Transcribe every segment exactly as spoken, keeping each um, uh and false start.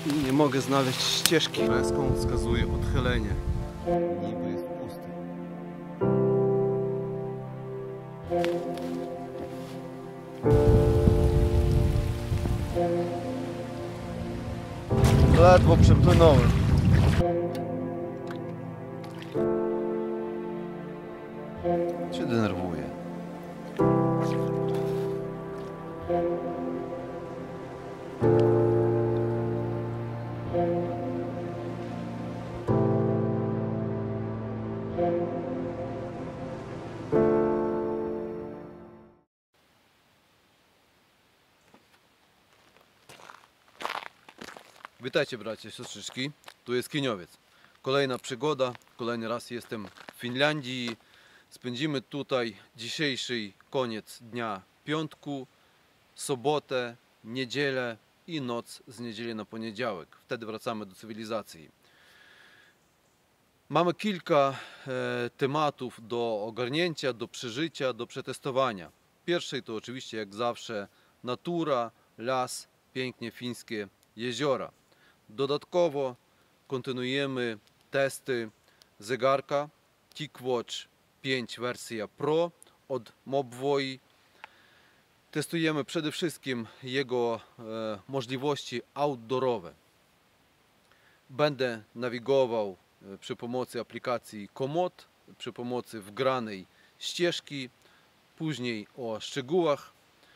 i nie mogę znaleźć ścieżki. Kreską wskazuje odchylenie. Niby jest pusty. Ledwo przepłynąłem. Się denerwuję. Witajcie bracia i siostrzyczki, tu jest Kieniowiec. Kolejna przygoda, kolejny raz jestem w Finlandii. Spędzimy tutaj dzisiejszy koniec dnia piątku, sobotę, niedzielę i noc z niedzieli na poniedziałek. Wtedy wracamy do cywilizacji. Mamy kilka e, tematów do ogarnięcia, do przeżycia, do przetestowania. Pierwszy to oczywiście jak zawsze natura, las, pięknie fińskie jeziora. Dodatkowo kontynuujemy testy zegarka TicWatch pięć wersja Pro od Mobvoi. Testujemy przede wszystkim jego e, możliwości outdoorowe. Będę nawigował e, przy pomocy aplikacji Komoot, przy pomocy wgranej ścieżki, później o szczegółach.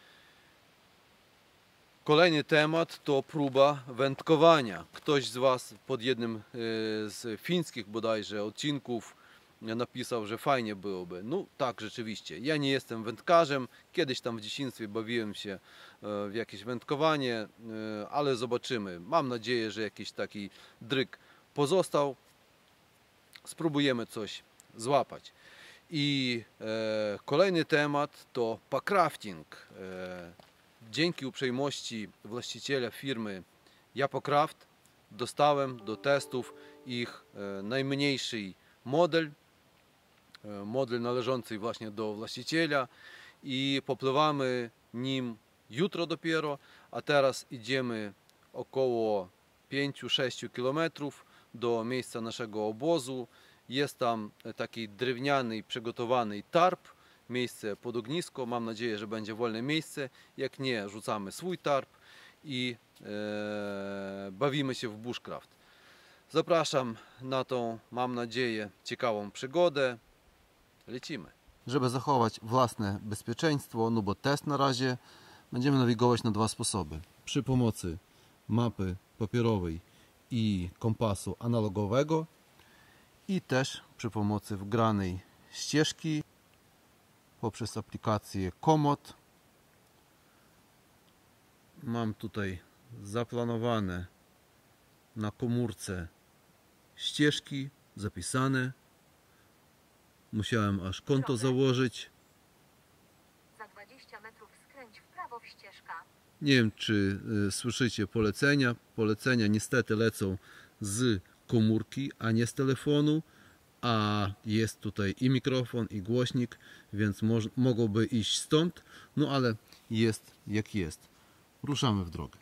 Kolejny temat to próba wędkowania. Ktoś z Was pod jednym z fińskich bodajże odcinków napisał, że fajnie byłoby. No tak, rzeczywiście. Ja nie jestem wędkarzem. Kiedyś tam w dzieciństwie bawiłem się w jakieś wędkowanie, ale zobaczymy. Mam nadzieję, że jakiś taki dryg pozostał. Spróbujemy coś złapać. I e, kolejny temat to packrafting. E, Dzięki uprzejmości właściciela firmy Japocraft dostałem do testów ich e, najmniejszy model, e, model należący właśnie do właściciela i popływamy nim jutro dopiero, a teraz idziemy około pięć do sześciu kilometrów do miejsca naszego obozu. Jest tam taki drewniany, przygotowany tarp. Miejsce pod ognisko. Mam nadzieję, że będzie wolne miejsce. Jak nie, rzucamy swój tarp i e, bawimy się w bushcraft. Zapraszam na tą, mam nadzieję, ciekawą przygodę. Lecimy. Żeby zachować własne bezpieczeństwo, no bo test na razie, będziemy nawigować na dwa sposoby. Przy pomocy mapy papierowej i kompasu analogowego i też przy pomocy wgranej ścieżki poprzez aplikację Komoot. Mam tutaj zaplanowane na komórce ścieżki zapisane. Musiałem aż konto założyć. Za dwadzieścia metrów skręć w prawo w ścieżka. Nie wiem, czy y, słyszycie polecenia. Polecenia niestety lecą z komórki, a nie z telefonu. A jest tutaj i mikrofon, i głośnik, więc mogłoby iść stąd, no ale jest jak jest. Ruszamy w drogę.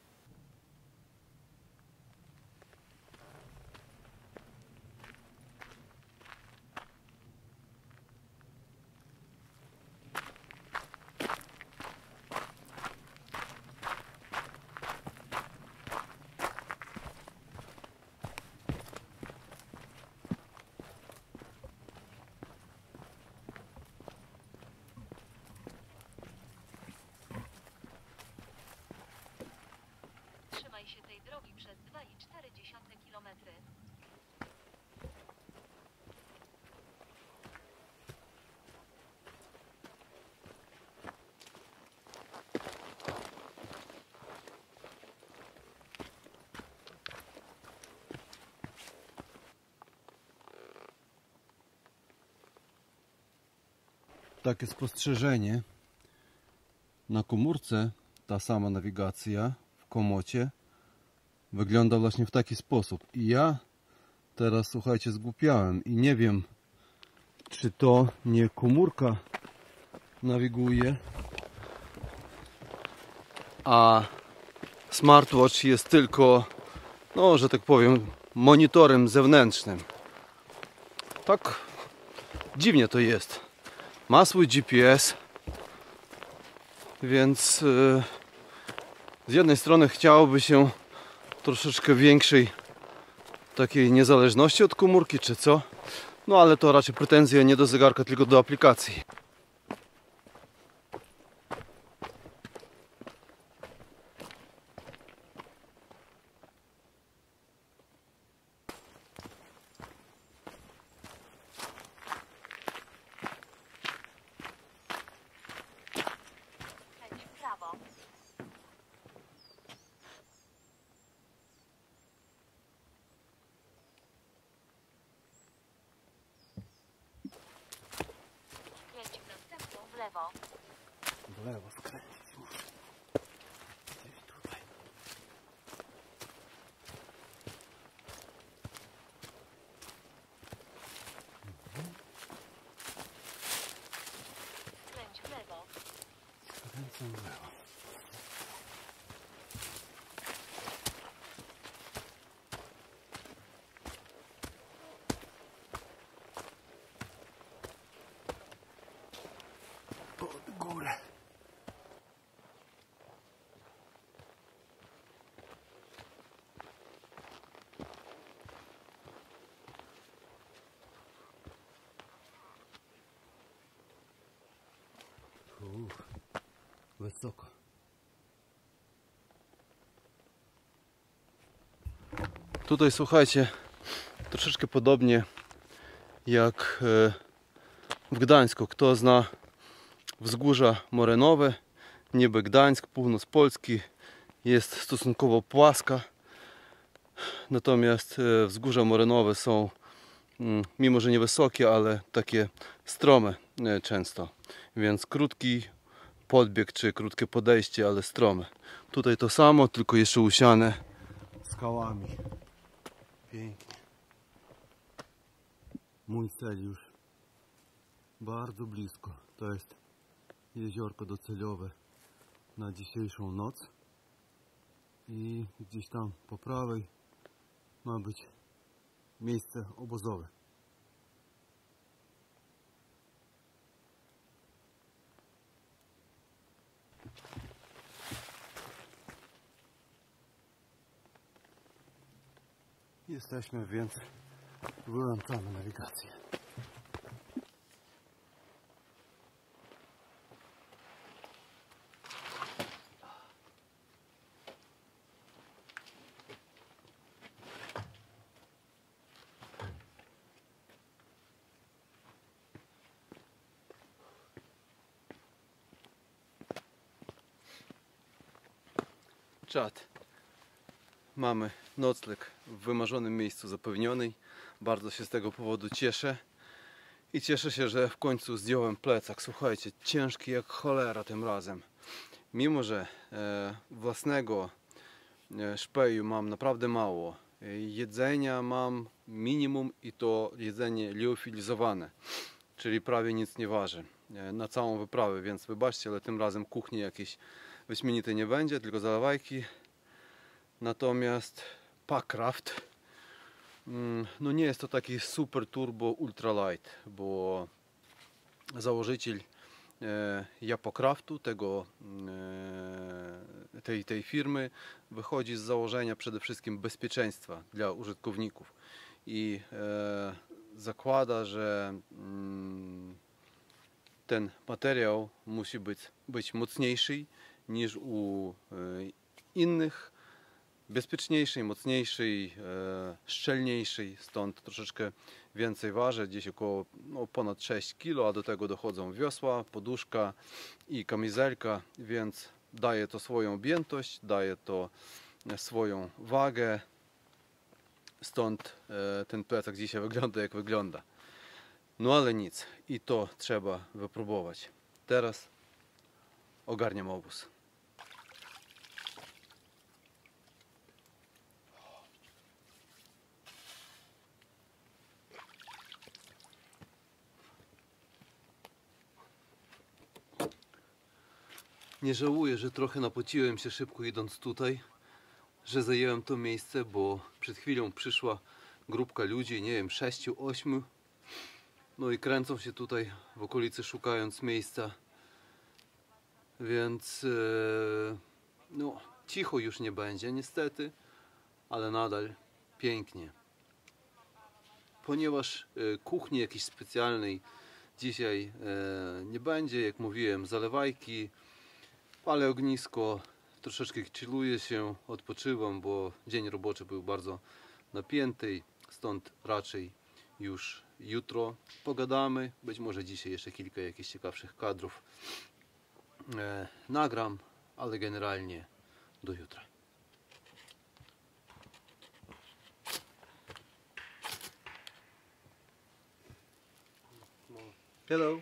Trzymaj się tej drogi przez dwa i cztery dziesiąte kilometry. Takie spostrzeżenie. Na komórce ta sama nawigacja w Komocie wygląda właśnie w taki sposób. I ja teraz, słuchajcie, zgłupiałem i nie wiem, czy to nie komórka nawiguje, a smartwatch jest tylko no, że tak powiem, monitorem zewnętrznym. Tak dziwnie to jest. Ma swój G P S, więc yy, z jednej strony chciałoby się troszeczkę większej takiej niezależności od komórki, czy co? No ale to raczej pretensje nie do zegarka, tylko do aplikacji. Skręć w prawo. Skręć w następną w lewo. W lewo skręcić muszę. Gdzieś tutaj. Skręć w lewo. Skręcam w lewo. Pod górę. Uff, wysoko. Tutaj słuchajcie, troszeczkę podobnie jak w Gdańsku. Kto zna wzgórza morenowe, niby Gdańsk, północ Polski jest stosunkowo płaska. Natomiast wzgórza morenowe są, mimo że niewysokie, ale takie strome często. Więc krótki podbieg czy krótkie podejście, ale strome. Tutaj to samo, tylko jeszcze usiane skałami. Pięknie. Mój cel już bardzo blisko. To jest jeziorko docelowe na dzisiejszą noc. I gdzieś tam po prawej ma być miejsce obozowe. Jesteśmy, więc wyłączamy nawigację. Czad. Mamy nocleg w wymarzonym miejscu zapewniony. Bardzo się z tego powodu cieszę. I cieszę się, że w końcu zdjąłem plecak. Słuchajcie, ciężki jak cholera tym razem. Mimo że e, własnego e, szpeju mam naprawdę mało. E, jedzenia mam minimum i to jedzenie liofilizowane. Czyli prawie nic nie waży. E, na całą wyprawę, więc wybaczcie, ale tym razem kuchni jakiejś wyśmienitej nie będzie, tylko zalewajki. Natomiast Packraft, no nie jest to taki super turbo ultralight, bo założyciel Japocraftu, tego, tej, tej firmy, wychodzi z założenia przede wszystkim bezpieczeństwa dla użytkowników i zakłada, że ten materiał musi być, być mocniejszy niż u innych, bezpieczniejszej, mocniejszej, e, szczelniejszej, stąd troszeczkę więcej waży, gdzieś około no, ponad sześć kilo, a do tego dochodzą wiosła, poduszka i kamizelka, więc daje to swoją objętość, daje to swoją wagę, stąd e, ten plecak dzisiaj wygląda jak wygląda. No ale nic, i to trzeba wypróbować. Teraz ogarniam obóz. Nie żałuję, że trochę napociłem się szybko idąc tutaj. że zajęłem to miejsce, bo przed chwilą przyszła grupka ludzi, nie wiem, sześciu, ośmiu. No i kręcą się tutaj w okolicy, szukając miejsca. Więc e, no, cicho już nie będzie niestety, ale nadal pięknie. Ponieważ e, kuchni jakiejś specjalnej dzisiaj e, nie będzie, jak mówiłem, zalewajki, palę ognisko, troszeczkę chilluję się, odpoczywam, bo dzień roboczy był bardzo napięty, stąd raczej już jutro pogadamy. Być może dzisiaj jeszcze kilka jakichś ciekawszych kadrów e, nagram, ale generalnie do jutra. Hello.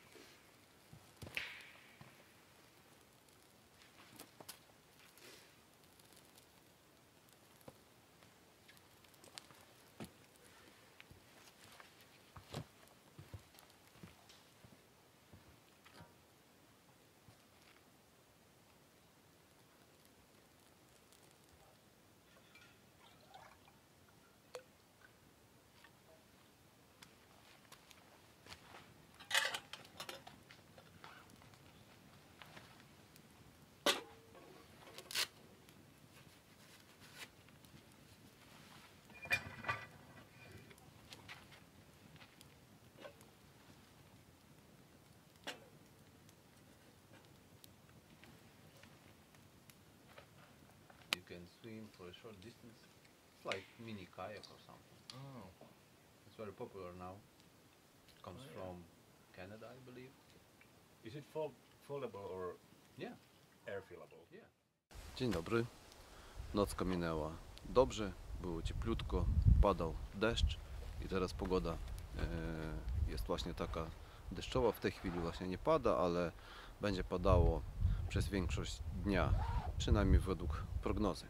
You can swim for a short distance. It's like mini kayak or something. Oh. It's very popular now. Comes Oh, yeah. from Canada, I believe. Is it fold foldable or Yeah. air fillable? Yeah. Dzień dobry. Nocka minęła dobrze, było cieplutko, padał deszcz i teraz pogoda e, jest właśnie taka deszczowa. W tej chwili właśnie nie pada, ale będzie padało przez większość dnia, przynajmniej według prognozy.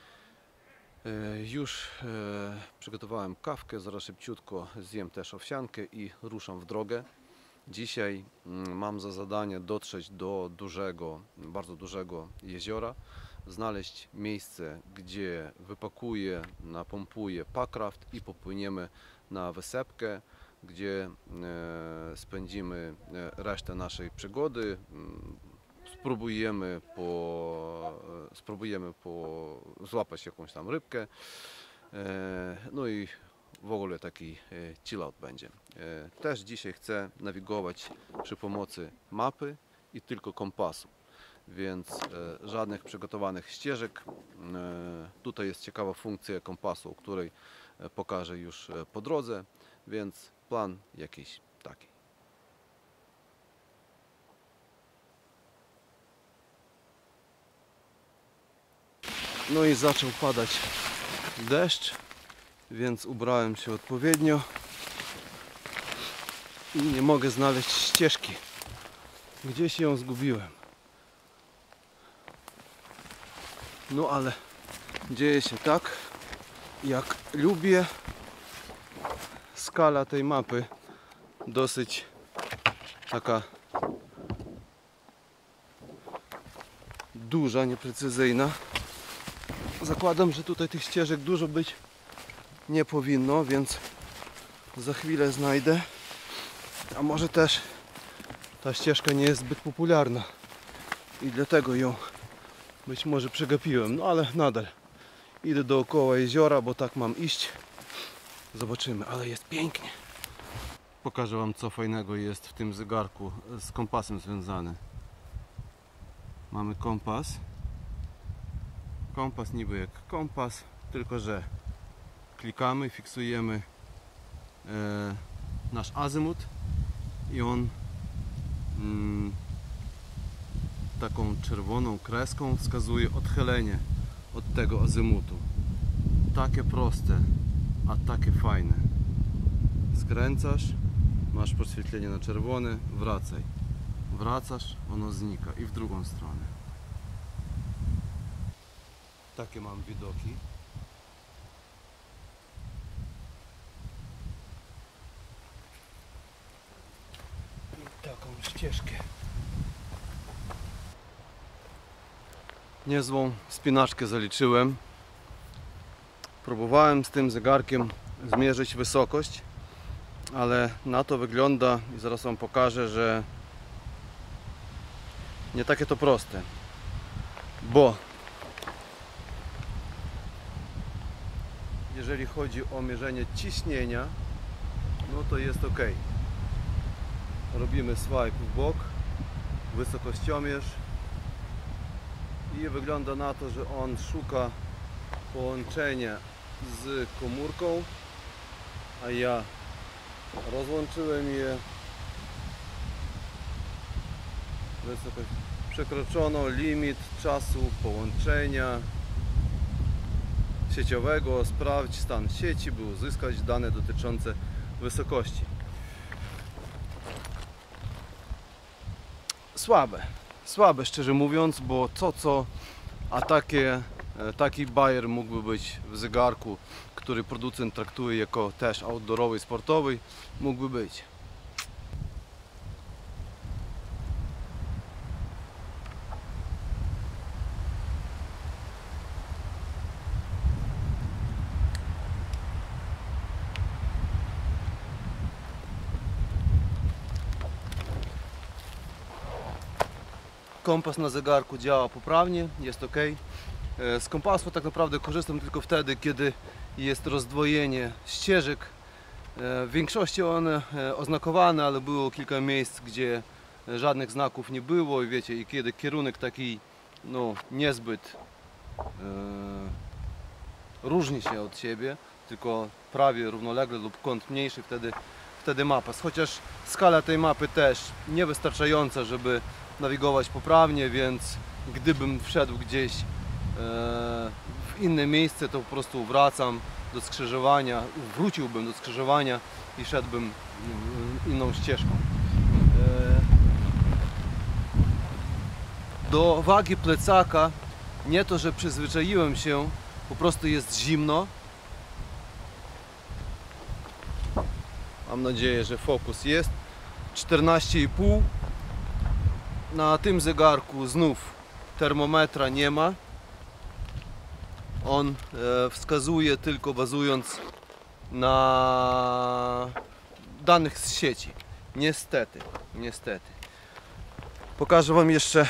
E, już e, przygotowałem kawkę, zaraz szybciutko zjem też owsiankę i ruszam w drogę. Dzisiaj mm, mam za zadanie dotrzeć do dużego, bardzo dużego jeziora, znaleźć miejsce, gdzie wypakuję, napompuję packraft i popłyniemy na wysepkę, gdzie e, spędzimy e, resztę naszej przygody. Mm, Spróbujemy, po, e, spróbujemy po, złapać jakąś tam rybkę. E, no i w ogóle taki e, chill out będzie. E, Też dzisiaj chcę nawigować przy pomocy mapy i tylko kompasu, więc e, żadnych przygotowanych ścieżek. E, Tutaj jest ciekawa funkcja kompasu, o której e, pokażę już e, po drodze, więc plan jakiś taki. No i zaczął padać deszcz, więc ubrałem się odpowiednio i nie mogę znaleźć ścieżki. Gdzieś ją zgubiłem. No ale dzieje się tak, jak lubię. Skala tej mapy dosyć taka duża, nieprecyzyjna. Zakładam, że tutaj tych ścieżek dużo być nie powinno, więc za chwilę znajdę. A może też ta ścieżka nie jest zbyt popularna i dlatego ją być może przegapiłem. No ale nadal idę dookoła jeziora, bo tak mam iść. Zobaczymy, ale jest pięknie. Pokażę wam, co fajnego jest w tym zegarku z kompasem związany. Mamy kompas. Kompas niby jak kompas, tylko że klikamy, fiksujemy e, nasz azymut i on mm, taką czerwoną kreską wskazuje odchylenie od tego azymutu. Takie proste, a takie fajne. Skręcasz, masz podświetlenie na czerwone, wracaj. Wracasz, ono znika i w drugą stronę. Takie mam widoki. I taką ścieżkę. Niezłą wspinaczkę zaliczyłem. Próbowałem z tym zegarkiem zmierzyć wysokość, ale na to wygląda, i zaraz Wam pokażę, że nie takie to proste, bo jeżeli chodzi o mierzenie ciśnienia, no to jest ok. Robimy swipe w bok, wysokościomierz i wygląda na to, że on szuka połączenia z komórką, a ja rozłączyłem je. Wysokość przekroczono, limit czasu połączenia sieciowego. Sprawdź stan sieci, by uzyskać dane dotyczące wysokości. Słabe, słabe szczerze mówiąc, bo co co, a takie, taki bajer mógłby być w zegarku, który producent traktuje jako też outdoorowy, sportowy, mógłby być. Kompas na zegarku działa poprawnie, jest ok. Z kompasu tak naprawdę korzystam tylko wtedy, kiedy jest rozdwojenie ścieżek. W większości one oznakowane, ale było kilka miejsc, gdzie żadnych znaków nie było i wiecie, i kiedy kierunek taki no, niezbyt e, różni się od siebie, tylko prawie równolegle lub kąt mniejszy, wtedy, wtedy mapa. Chociaż skala tej mapy też niewystarczająca, żeby nawigować poprawnie, więc gdybym wszedł gdzieś e, w inne miejsce, to po prostu wracam do skrzyżowania, wróciłbym do skrzyżowania i szedłbym inną ścieżką. E, do wagi plecaka nie to, że przyzwyczaiłem się, po prostu jest zimno. Mam nadzieję, że fokus jest. czternaście i pół. Na tym zegarku znów termometra nie ma. On e, wskazuje tylko bazując na danych z sieci. Niestety, niestety. Pokażę Wam jeszcze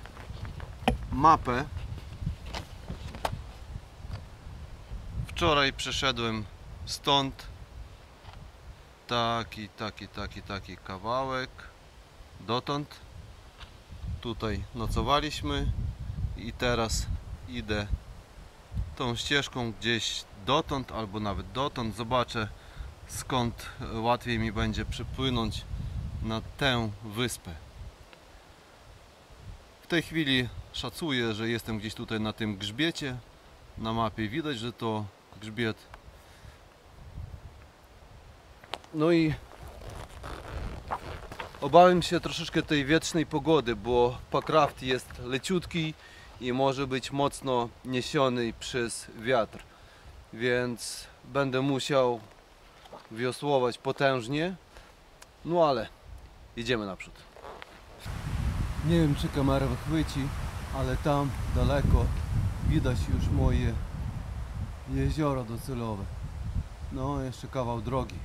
mapę. Wczoraj przeszedłem stąd taki, taki, taki, taki kawałek dotąd. Tutaj nocowaliśmy i teraz idę tą ścieżką gdzieś dotąd albo nawet dotąd. Zobaczę, skąd łatwiej mi będzie przepłynąć na tę wyspę. W tej chwili szacuję, że jestem gdzieś tutaj na tym grzbiecie. Na mapie widać, że to grzbiet. No i obawiam się troszeczkę tej wietrznej pogody, bo Packraft jest leciutki i może być mocno niesiony przez wiatr, więc będę musiał wiosłować potężnie, no ale idziemy naprzód. Nie wiem, czy kamera wychwyci, ale tam daleko widać już moje jezioro docelowe. No, jeszcze kawał drogi.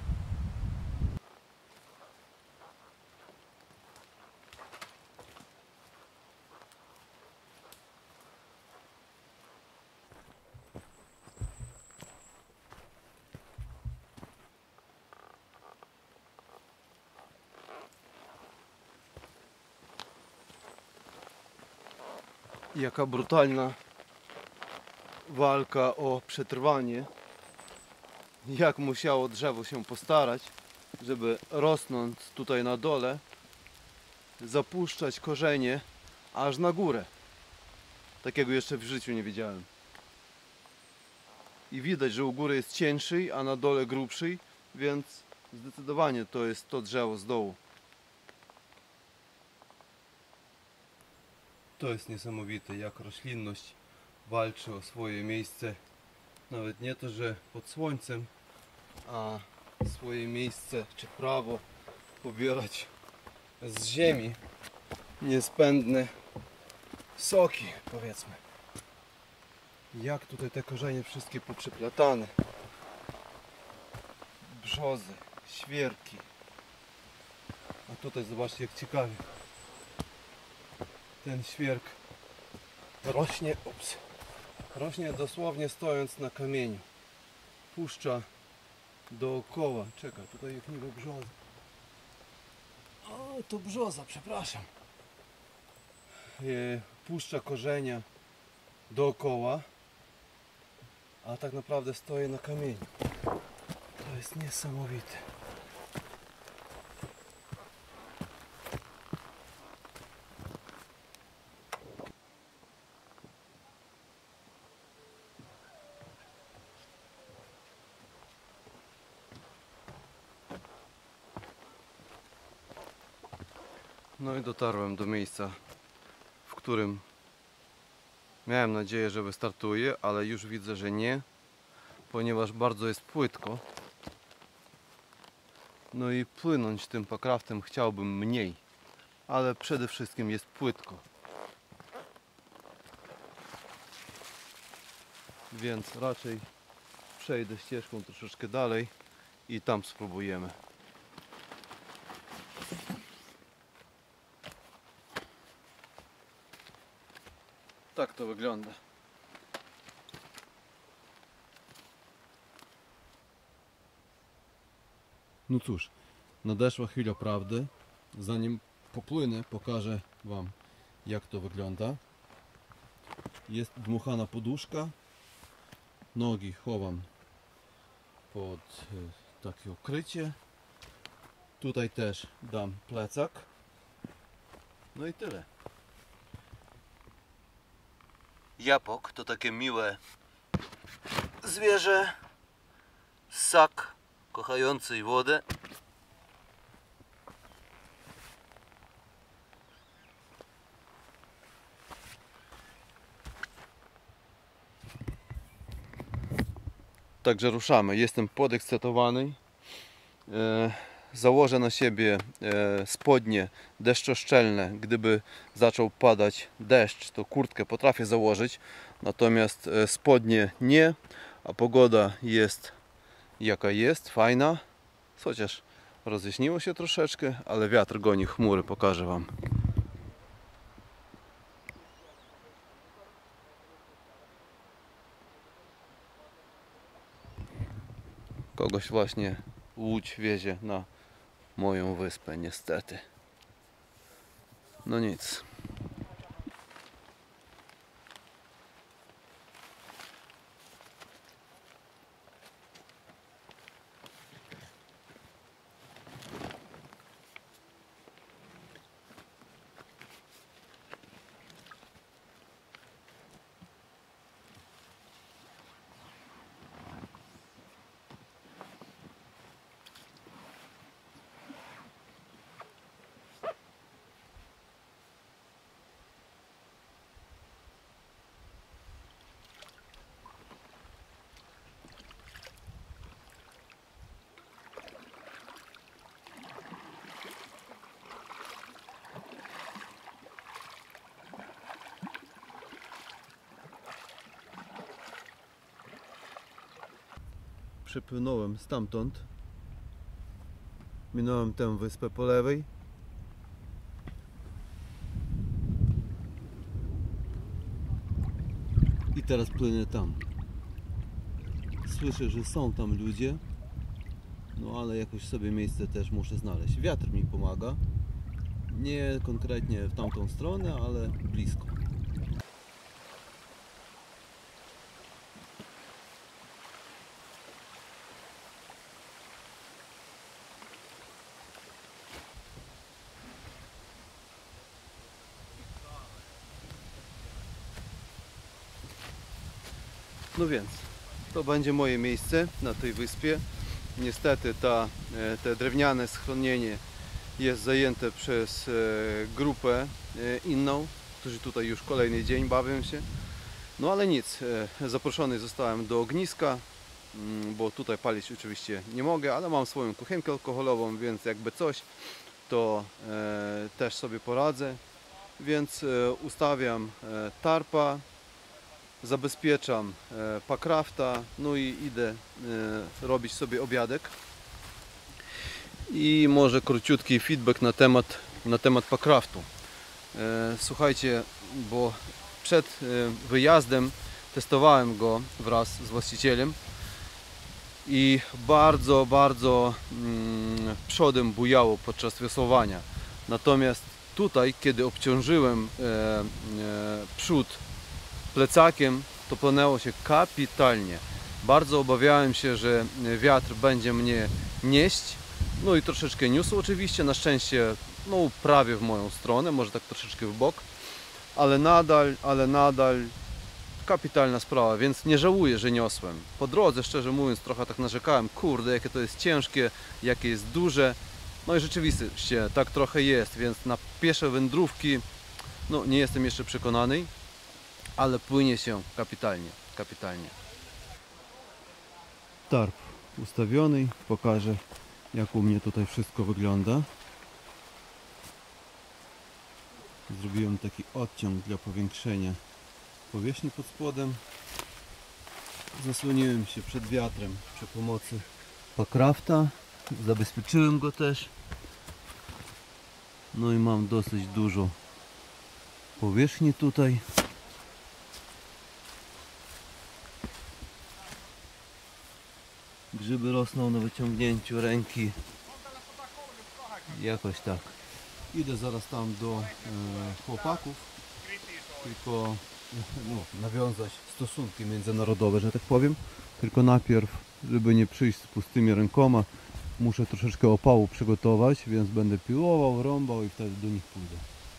Jaka brutalna walka o przetrwanie. Jak musiało drzewo się postarać, żeby rosnąc tutaj na dole, zapuszczać korzenie aż na górę. Takiego jeszcze w życiu nie widziałem. I widać, że u góry jest cieńszy, a na dole grubszy, więc zdecydowanie to jest to drzewo z dołu. To jest niesamowite, jak roślinność walczy o swoje miejsce. Nawet nie to, że pod słońcem, a swoje miejsce czy prawo pobierać z ziemi niezbędne soki, powiedzmy. Jak tutaj te korzenie wszystkie poprzeplatane. Brzozy, świerki. A tutaj zobaczcie, jak ciekawie. Ten świerk rośnie, ups, rośnie dosłownie stojąc na kamieniu. Puszcza dookoła. Czekaj, tutaj jak niby brzoza. O, to brzoza, przepraszam. E, puszcza korzenia dookoła, a tak naprawdę stoi na kamieniu. To jest niesamowite. No i dotarłem do miejsca, w którym miałem nadzieję, że wystartuje, ale już widzę, że nie, ponieważ bardzo jest płytko. No i płynąć tym packraftem chciałbym mniej, ale przede wszystkim jest płytko. Więc raczej przejdę ścieżką troszeczkę dalej i tam spróbujemy. Tak to wygląda. No cóż, nadeszła chwila prawdy. Zanim popłynę, pokażę Wam, jak to wygląda. Jest dmuchana poduszka. Nogi chowam pod takie okrycie. Tutaj też dam plecak. No i tyle. Japok to takie miłe zwierzę. Ssak kochający wodę. Także ruszamy. Jestem podekscytowany. E, założę na siebie e, spodnie deszczoszczelne. Gdyby zaczął padać deszcz, to kurtkę potrafię założyć. Natomiast e, spodnie nie. A pogoda jest jaka jest, fajna. Chociaż rozjaśniło się troszeczkę, ale wiatr goni chmury. Pokażę Wam. Kogoś właśnie łódź wiezie na moją wyspę, niestety. No nic. Przepłynąłem stamtąd. Minąłem tę wyspę po lewej. I teraz płynę tam. Słyszę, że są tam ludzie. No ale jakoś sobie miejsce też muszę znaleźć. Wiatr mi pomaga. Nie konkretnie w tamtą stronę, ale blisko. No więc, to będzie moje miejsce na tej wyspie. Niestety ta, te drewniane schronienie jest zajęte przez grupę inną, którzy tutaj już kolejny dzień bawią się. No ale nic, zaproszony zostałem do ogniska, bo tutaj palić oczywiście nie mogę, ale mam swoją kuchenkę alkoholową, więc jakby coś, to też sobie poradzę. Więc ustawiam tarpa zabezpieczam e, pakrafta, no i idę e, robić sobie obiadek. I może króciutki feedback na temat, na temat pakraftu. E, słuchajcie, bo przed e, wyjazdem testowałem go wraz z właścicielem i bardzo, bardzo mm, przodem bujało podczas wiosłowania. Natomiast tutaj, kiedy obciążyłem e, e, przód plecakiem, to płynęło się kapitalnie. Bardzo obawiałem się, że wiatr będzie mnie nieść. No i troszeczkę niósł oczywiście, na szczęście no prawie w moją stronę, może tak troszeczkę w bok, ale nadal, ale nadal kapitalna sprawa, więc nie żałuję, że niosłem. Po drodze, szczerze mówiąc, trochę tak narzekałem, kurde, jakie to jest ciężkie, jakie jest duże. No i rzeczywiście tak trochę jest, więc na piesze wędrówki no nie jestem jeszcze przekonany, ale płynie się kapitalnie, kapitalnie. Tarp ustawiony, pokażę, jak u mnie tutaj wszystko wygląda. Zrobiłem taki odciąg dla powiększenia powierzchni pod spodem. Zasłoniłem się przed wiatrem przy pomocy pakrafta. Zabezpieczyłem go też. No i mam dosyć dużo powierzchni tutaj. Grzyby rosną na wyciągnięciu ręki. Jakoś tak. Idę zaraz tam do e, chłopaków. Tylko no, nawiązać stosunki międzynarodowe, że tak powiem. Tylko najpierw, żeby nie przyjść z pustymi rękoma, muszę troszeczkę opału przygotować, więc będę piłował, rąbał i wtedy do nich pójdę.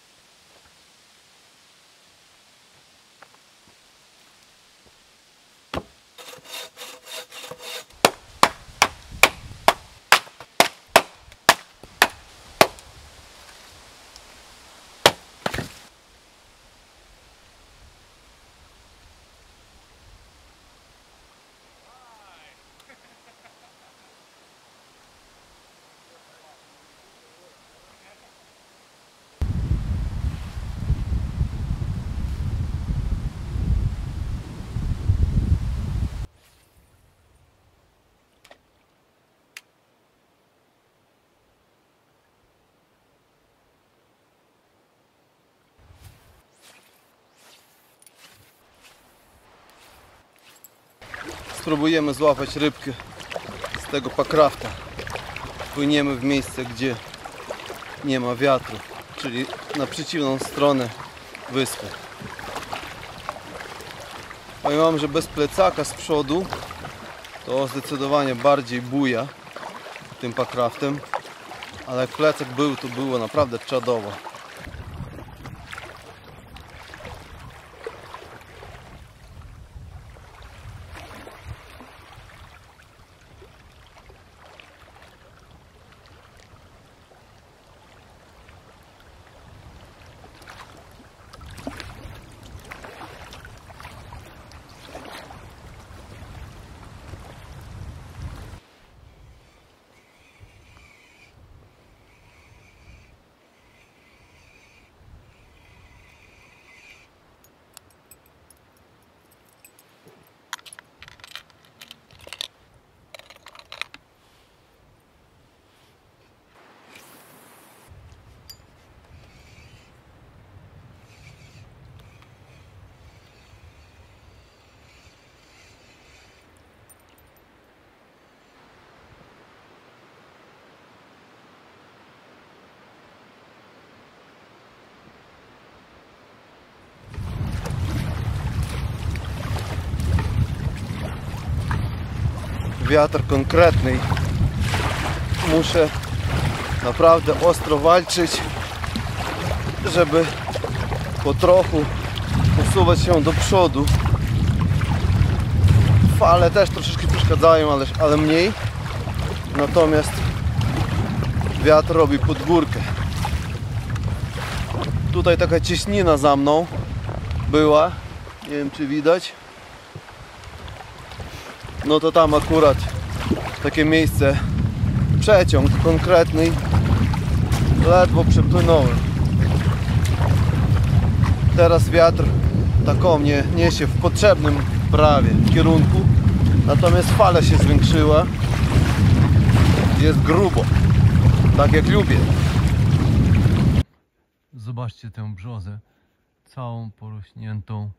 Spróbujemy złapać rybkę z tego pakrafta. Płyniemy w miejsce, gdzie nie ma wiatru, czyli na przeciwną stronę wyspy. Powiem wam, że bez plecaka z przodu to zdecydowanie bardziej buja tym pakraftem, ale jak plecak był, to było naprawdę czadowo. Wiatr konkretny. Muszę naprawdę ostro walczyć, żeby po trochu posuwać się do przodu. Fale też troszeczkę przeszkadzają, ale, ale mniej. Natomiast wiatr robi pod górkę. Tutaj taka cieśnina za mną była. Nie wiem, czy widać. No to tam akurat takie miejsce, przeciąg konkretny, ledwo przepłynąłem. Teraz wiatr taką mnie niesie w potrzebnym prawie kierunku. Natomiast fala się zwiększyła. Jest grubo. Tak jak lubię. Zobaczcie tę brzozę. Całą porośniętą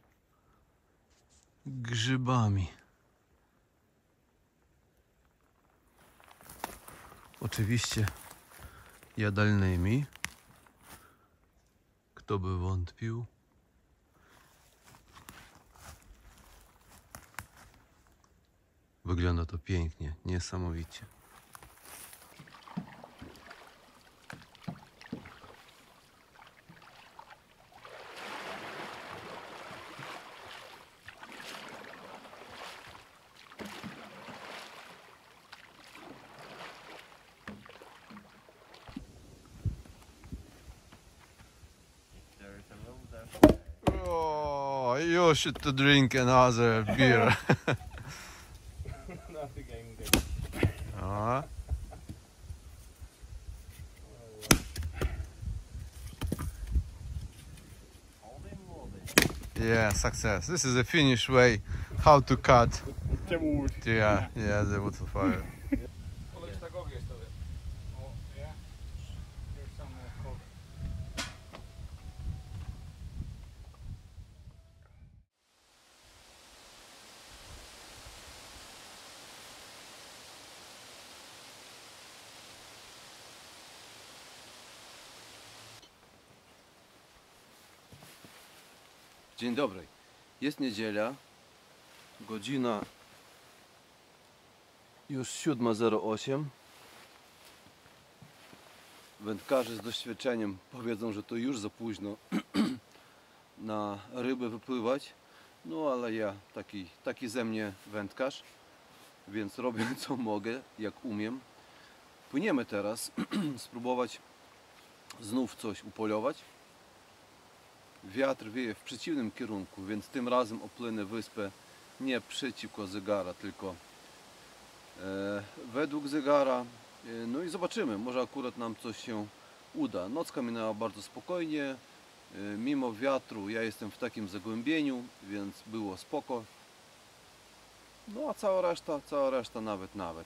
grzybami. Oczywiście jadalnymi. Kto by wątpił? Wygląda to pięknie, niesamowicie. Oh, you should to drink another beer. Ah. Yeah, success. This is a Finnish way how to cut. Yeah, yeah, the wood for fire. Dzień dobry. Jest niedziela, godzina już siódma zero osiem. Wędkarze z doświadczeniem powiedzą, że to już za późno na ryby wypływać. No ale ja taki, taki ze mnie wędkarz, więc robię co mogę, jak umiem. Płyniemy teraz spróbować znów coś upolować. Wiatr wieje w przeciwnym kierunku, więc tym razem opłynę wyspę nie przeciwko zegara, tylko e, według zegara. E, no i zobaczymy, może akurat nam coś się uda. Nocka minęła bardzo spokojnie, e, mimo wiatru. Ja jestem w takim zagłębieniu, więc było spoko. No a cała reszta, cała reszta nawet, nawet.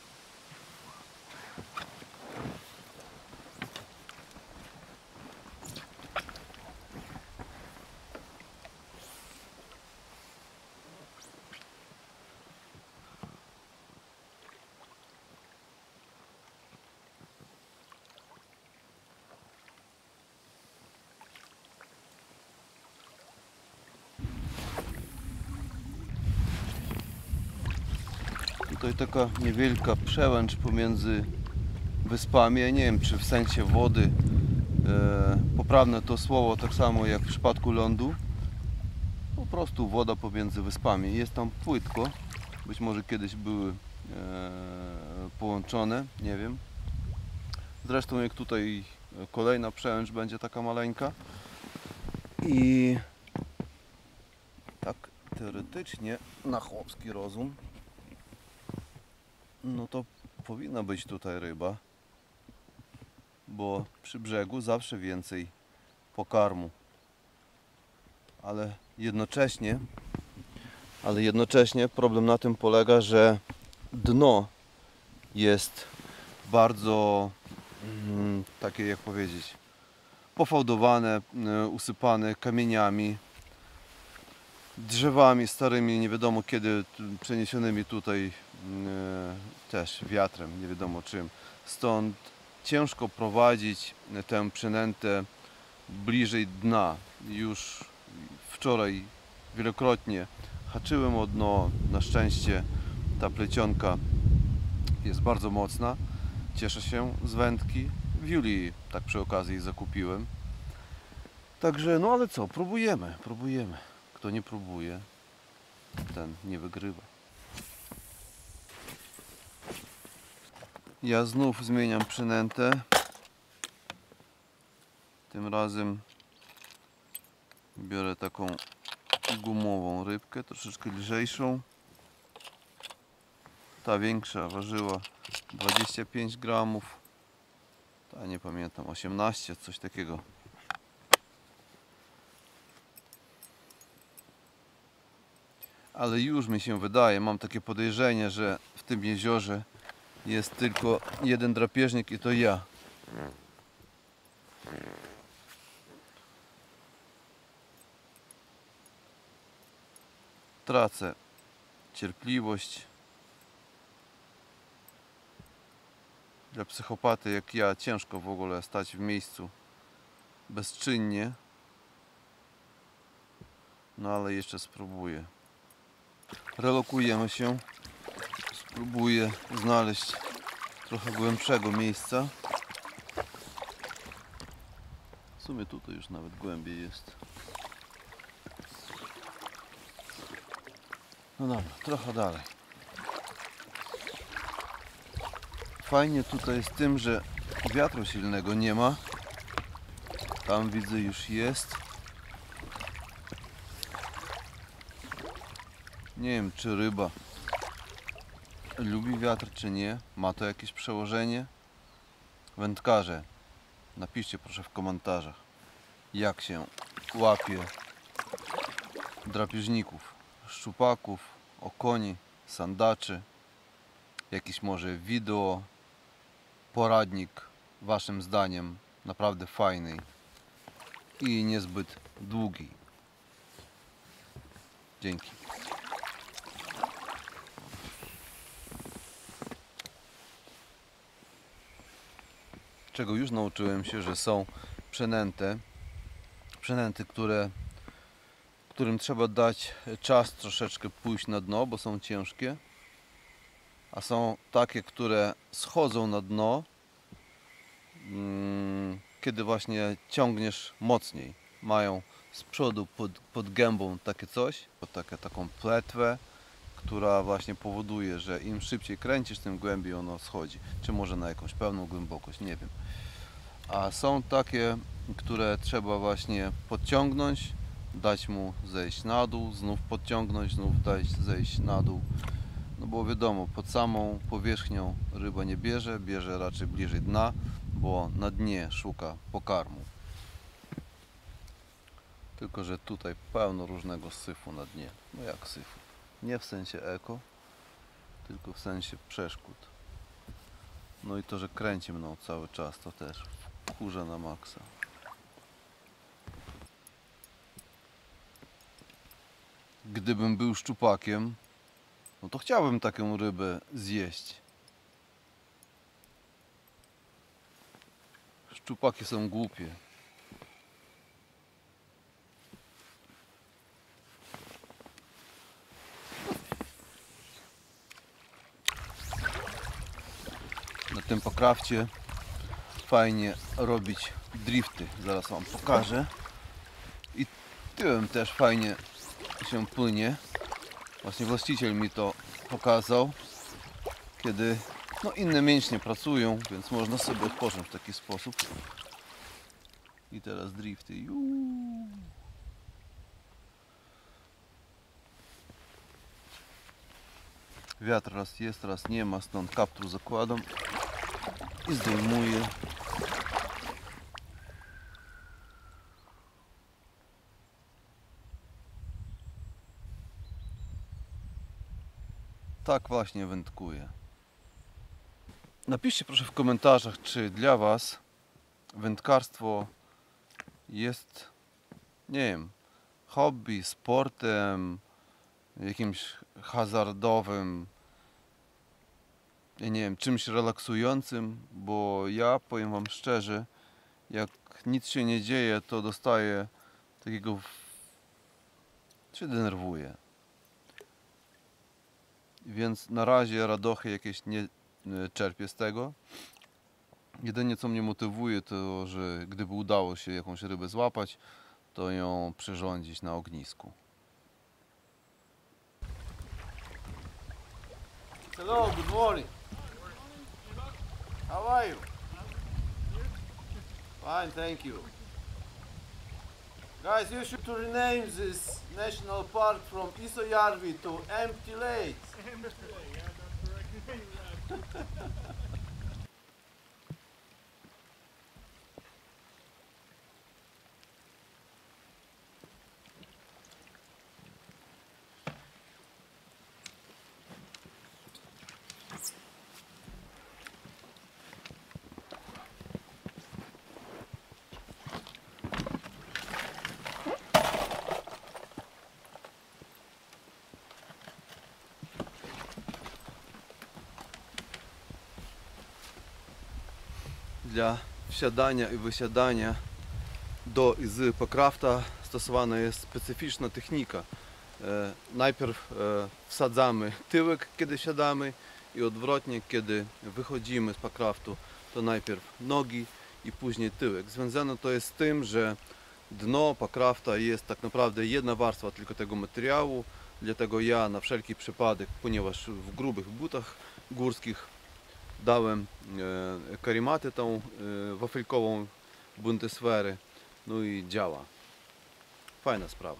Tutaj taka niewielka przełęcz pomiędzy wyspami. Ja nie wiem, czy w sensie wody e, poprawne to słowo, tak samo jak w przypadku lądu. Po prostu woda pomiędzy wyspami. Jest tam płytko. Być może kiedyś były e, połączone, nie wiem. Zresztą jak tutaj kolejna przełęcz będzie taka maleńka. I tak teoretycznie na chłopski rozum, no to powinna być tutaj ryba, bo przy brzegu zawsze więcej pokarmu. Ale jednocześnie, ale jednocześnie problem na tym polega, że dno jest bardzo mm, takie, jak powiedzieć, pofałdowane, usypane kamieniami, drzewami starymi, nie wiadomo kiedy przeniesionymi tutaj e, też wiatrem, nie wiadomo czym. Stąd ciężko prowadzić tę przynętę bliżej dna. Już wczoraj wielokrotnie haczyłem o dno. Na szczęście ta plecionka jest bardzo mocna. Cieszę się z wędki. W Julii tak przy okazji zakupiłem. Także no ale co, próbujemy, próbujemy. Kto nie próbuje, ten nie wygrywa. Ja znów zmieniam przynętę. Tym razem biorę taką gumową rybkę, troszeczkę lżejszą. Ta większa ważyła dwadzieścia pięć gramów. Ta nie pamiętam, osiemnaście, coś takiego. Ale już mi się wydaje, mam takie podejrzenie, że w tym jeziorze jest tylko jeden drapieżnik i to ja. Tracę cierpliwość. Dla psychopaty jak ja ciężko w ogóle stać w miejscu bezczynnie. No ale jeszcze spróbuję. Relokujemy się. Spróbuję znaleźć trochę głębszego miejsca. W sumie tutaj już nawet głębiej jest. No dobra, trochę dalej. Fajnie tutaj z tym, że wiatru silnego nie ma. Tam widzę już jest. Nie wiem, czy ryba lubi wiatr, czy nie. Ma to jakieś przełożenie? Wędkarze, napiszcie proszę w komentarzach, jak się łapie drapieżników, szczupaków, okoni, sandaczy. Jakiś może wideo, poradnik waszym zdaniem naprawdę fajny i niezbyt długi. Dzięki. Czego już nauczyłem się, że są przynęty, przynęty, które, którym trzeba dać czas troszeczkę pójść na dno, bo są ciężkie. A są takie, które schodzą na dno, kiedy właśnie ciągniesz mocniej. Mają z przodu pod, pod gębą takie coś, takie, taką pletwę, która właśnie powoduje, że im szybciej kręcisz, tym głębiej ono schodzi. Czy może na jakąś pełną głębokość, nie wiem. A są takie, które trzeba właśnie podciągnąć, dać mu zejść na dół, znów podciągnąć, znów dać zejść na dół. No bo wiadomo, pod samą powierzchnią ryba nie bierze, bierze raczej bliżej dna, bo na dnie szuka pokarmu. Tylko że tutaj pełno różnego syfu na dnie. No jak syfu? Nie w sensie eko, tylko w sensie przeszkód. No i to, że kręci mną cały czas, to też wkurza na maksa. Gdybym był szczupakiem, no to chciałbym taką rybę zjeść. Szczupaki są głupie. Na tym pokrawcie fajnie robić drifty. Zaraz wam pokażę. I tyłem też fajnie się płynie. Właśnie właściciel mi to pokazał, kiedy no, inne mięśnie pracują, więc można sobie odpocząć w taki sposób. I teraz drifty. Juuu. Wiatr raz jest, raz nie ma, stąd kaptur zakładam i zdejmuję. Tak właśnie wędkuję. Napiszcie proszę w komentarzach, czy dla was wędkarstwo jest, nie wiem, hobby, sportem, jakimś hazardowym, ja nie wiem, czymś relaksującym, bo ja powiem wam szczerze, jak nic się nie dzieje, to dostaję takiego, się denerwuję. Więc na razie radochy jakieś nie czerpię z tego. Jedynie co mnie motywuje, to że gdyby udało się jakąś rybę złapać, to ją przyrządzić na ognisku. Hello, good morning. How are you? Fine, thank you. Guys, you should to rename this national park from Isojarvi to Empty Lakes. Dla wsiadania i wysiadania do i z pokrafta stosowana jest specyficzna technika. E, najpierw e, wsadzamy tyłek, kiedy siadamy, i odwrotnie, kiedy wychodzimy z pokraftu, to najpierw nogi i później tyłek. Związane to jest z tym, że dno pokrafta jest tak naprawdę jedna warstwa tylko tego materiału, dlatego ja na wszelki przypadek, ponieważ w grubych butach górskich dałem e, karimatę tą e, wafelkową Bundeswehry, no i działa. Fajna sprawa.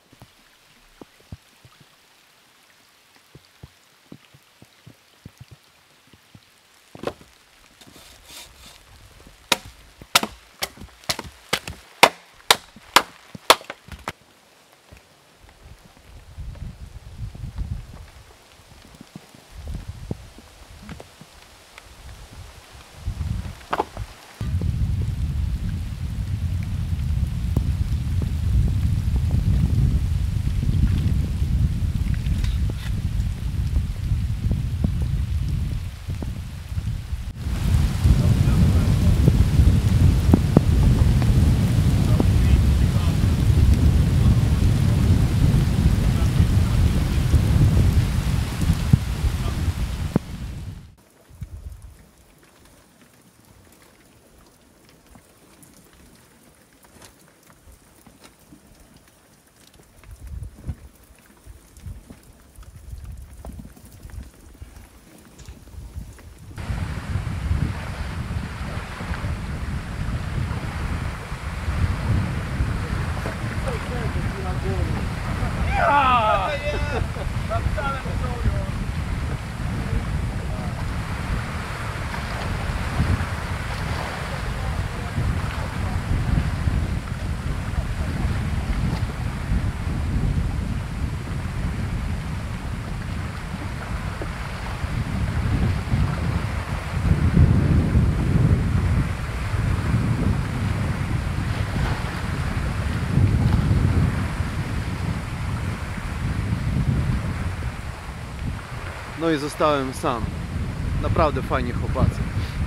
No i zostałem sam. Naprawdę fajnie chłopacy.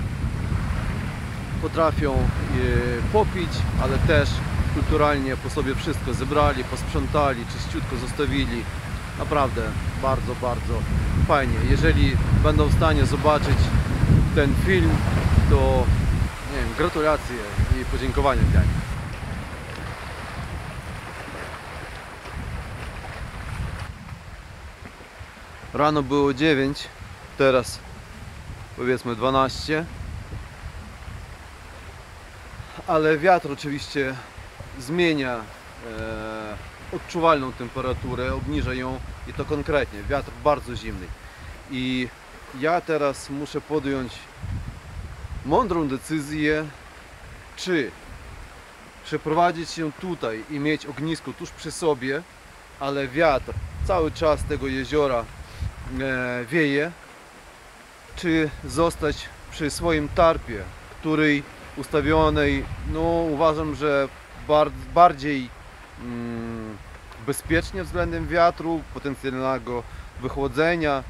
Potrafią e, popić, ale też kulturalnie po sobie wszystko zebrali, posprzątali, czyściutko zostawili. Naprawdę bardzo, bardzo fajnie. Jeżeli będą w stanie zobaczyć ten film, to nie wiem, gratulacje i podziękowania dla nich. Rano było dziewięć, teraz powiedzmy dwanaście, ale wiatr oczywiście zmienia e, odczuwalną temperaturę, obniża ją, i to konkretnie. Wiatr bardzo zimny i ja teraz muszę podjąć mądrą decyzję, czy przeprowadzić się tutaj i mieć ognisko tuż przy sobie, ale wiatr cały czas tego jeziora e, wieje, czy zostać przy swoim tarpie, której ustawionej, no uważam, że bar bardziej mm, bezpiecznie względem wiatru, potencjalnego wychłodzenia.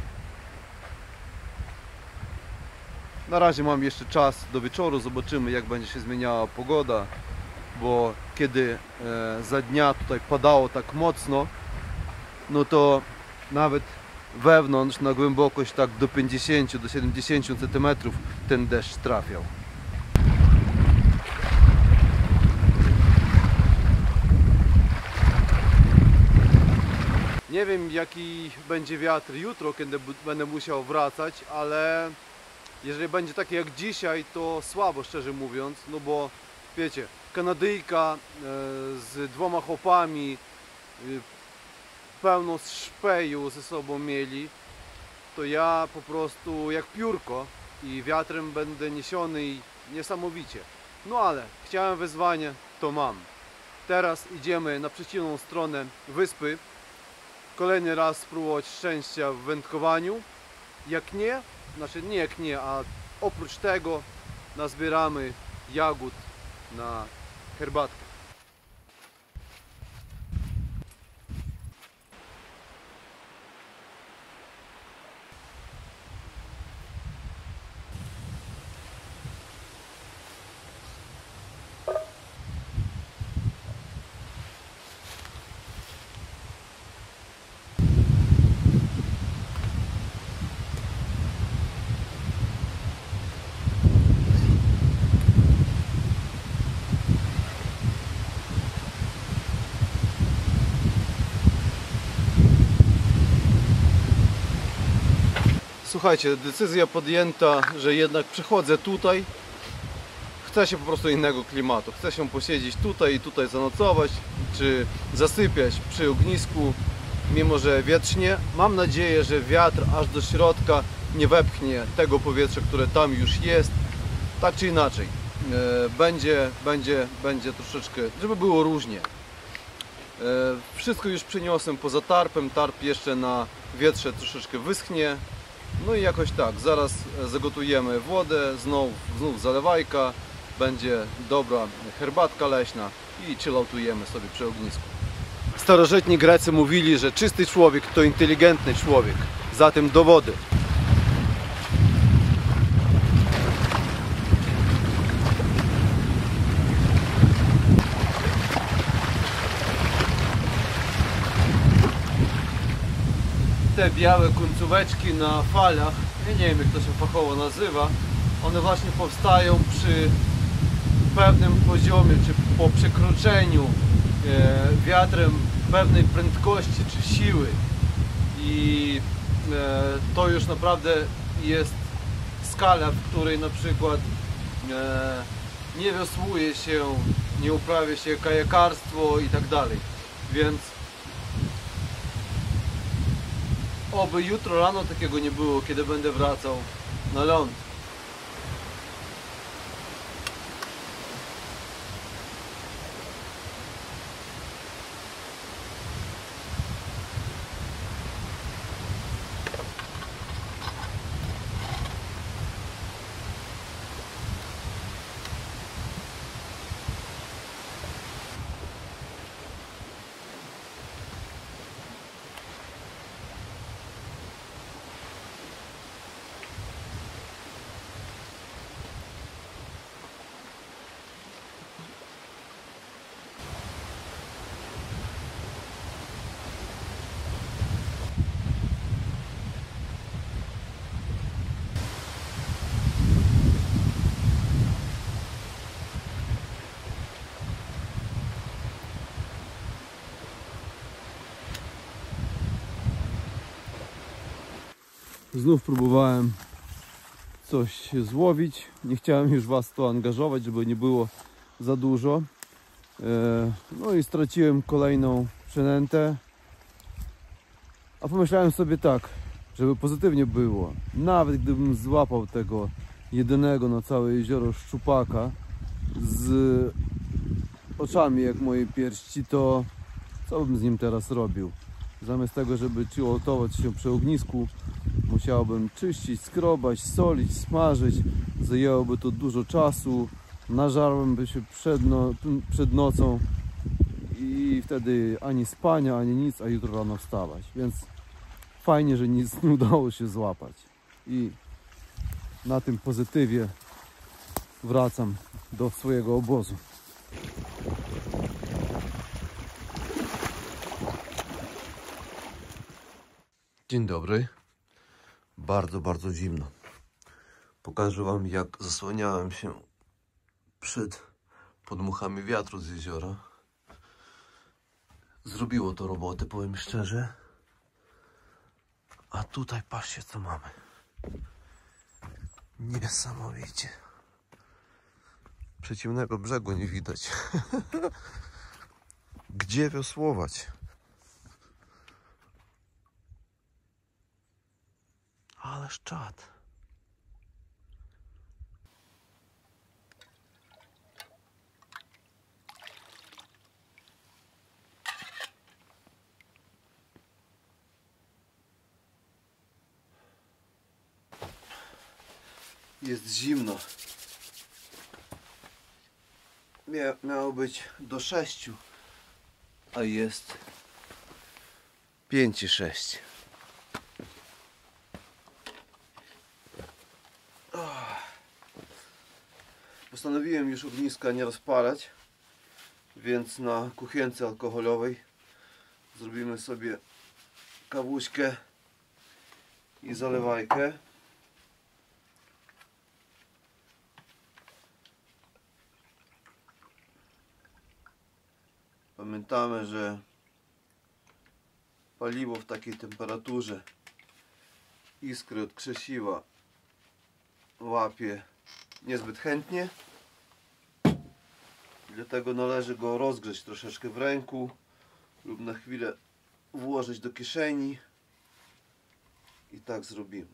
Na razie mam jeszcze czas do wieczoru, zobaczymy, jak będzie się zmieniała pogoda, bo kiedy e, za dnia tutaj padało tak mocno, no to nawet wewnątrz na głębokość tak do pięćdziesięciu do siedemdziesięciu centymetrów ten deszcz trafiał. Nie wiem, jaki będzie wiatr jutro, kiedy będę musiał wracać, ale jeżeli będzie takie jak dzisiaj, to słabo, szczerze mówiąc, no bo wiecie, Kanadyjka z dwoma chłopami, pełno szpeju ze sobą mieli, to ja po prostu jak piórko i wiatrem będę niesiony i niesamowicie. No ale chciałem wyzwanie, to mam. Teraz idziemy na przeciwną stronę wyspy. Kolejny raz spróbować szczęścia w wędkowaniu. Jak nie, znaczy nie jak nie, a oprócz tego nazbieramy jagód na herbatkę. Słuchajcie, decyzja podjęta, że jednak przychodzę tutaj. Chce się po prostu innego klimatu. Chce się posiedzieć tutaj i tutaj zanocować, czy zasypiać przy ognisku, mimo że wietrznie. Mam nadzieję, że wiatr aż do środka nie wepchnie tego powietrza, które tam już jest. Tak czy inaczej, będzie, będzie, będzie troszeczkę, żeby było różnie. Wszystko już przyniosłem poza tarpem. Tarp jeszcze na wietrze troszeczkę wyschnie. No i jakoś tak, zaraz zagotujemy wodę, znów, znów zalewajka, będzie dobra herbatka leśna i chilloutujemy sobie przy ognisku. Starożytni Grecy mówili, że czysty człowiek to inteligentny człowiek, zatem do wody. Te białe końcóweczki na falach, ja nie wiem jak to się fachowo nazywa, one właśnie powstają przy pewnym poziomie, czy po przekroczeniu e, wiatrem pewnej prędkości czy siły i e, to już naprawdę jest skala, w której na przykład e, nie wiosłuje się, nie uprawia się kajakarstwo i tak dalej, więc oby jutro rano takiego nie było, kiedy będę wracał na ląd. Znów próbowałem coś złowić. Nie chciałem już Was tu angażować, żeby nie było za dużo. No i straciłem kolejną przynętę. A pomyślałem sobie tak, żeby pozytywnie było. Nawet gdybym złapał tego jedynego na całe jezioro szczupaka z oczami jak moje pierści, to co bym z nim teraz robił? Zamiast tego, żeby chilloutować się przy ognisku, musiałbym czyścić, skrobać, solić, smażyć. Zajęłoby to dużo czasu. Nażarłem by się przed, no, przed nocą i wtedy ani spania, ani nic, a jutro rano wstawać. Więc fajnie, że nic nie udało się złapać. I na tym pozytywie wracam do swojego obozu. Dzień dobry. Bardzo, bardzo zimno. Pokażę Wam, jak zasłaniałem się przed podmuchami wiatru z jeziora. Zrobiło to robotę, powiem szczerze. A tutaj patrzcie, co mamy. Niesamowicie. Przeciwnego brzegu nie widać. Gdzie wiosłować? Ależ czad. Jest zimno. Mia miało być do sześciu, a jest pięć i sześć. Postanowiłem już ogniska nie rozpalać, więc na kuchence alkoholowej zrobimy sobie kawuśkę i zalewajkę. Pamiętamy, że paliwo w takiej temperaturze iskry od krzesiwa łapie niezbyt chętnie. Dlatego należy go rozgrzeć troszeczkę w ręku lub na chwilę włożyć do kieszeni. I tak zrobimy.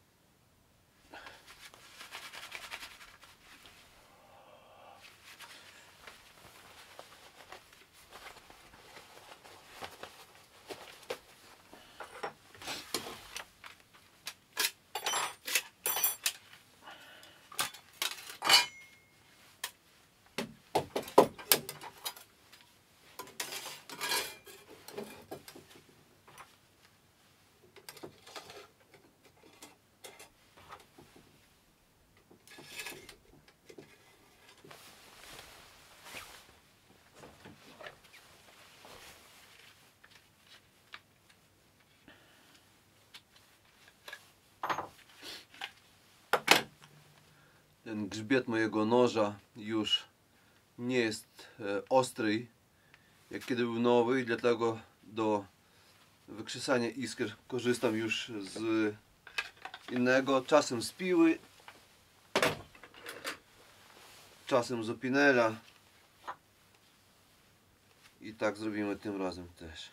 Ten grzbiet mojego noża już nie jest e, ostry, jak kiedy był nowy, i dlatego do wykrzesania iskier korzystam już z innego, czasem z piły, czasem z opinela, i tak zrobimy tym razem też.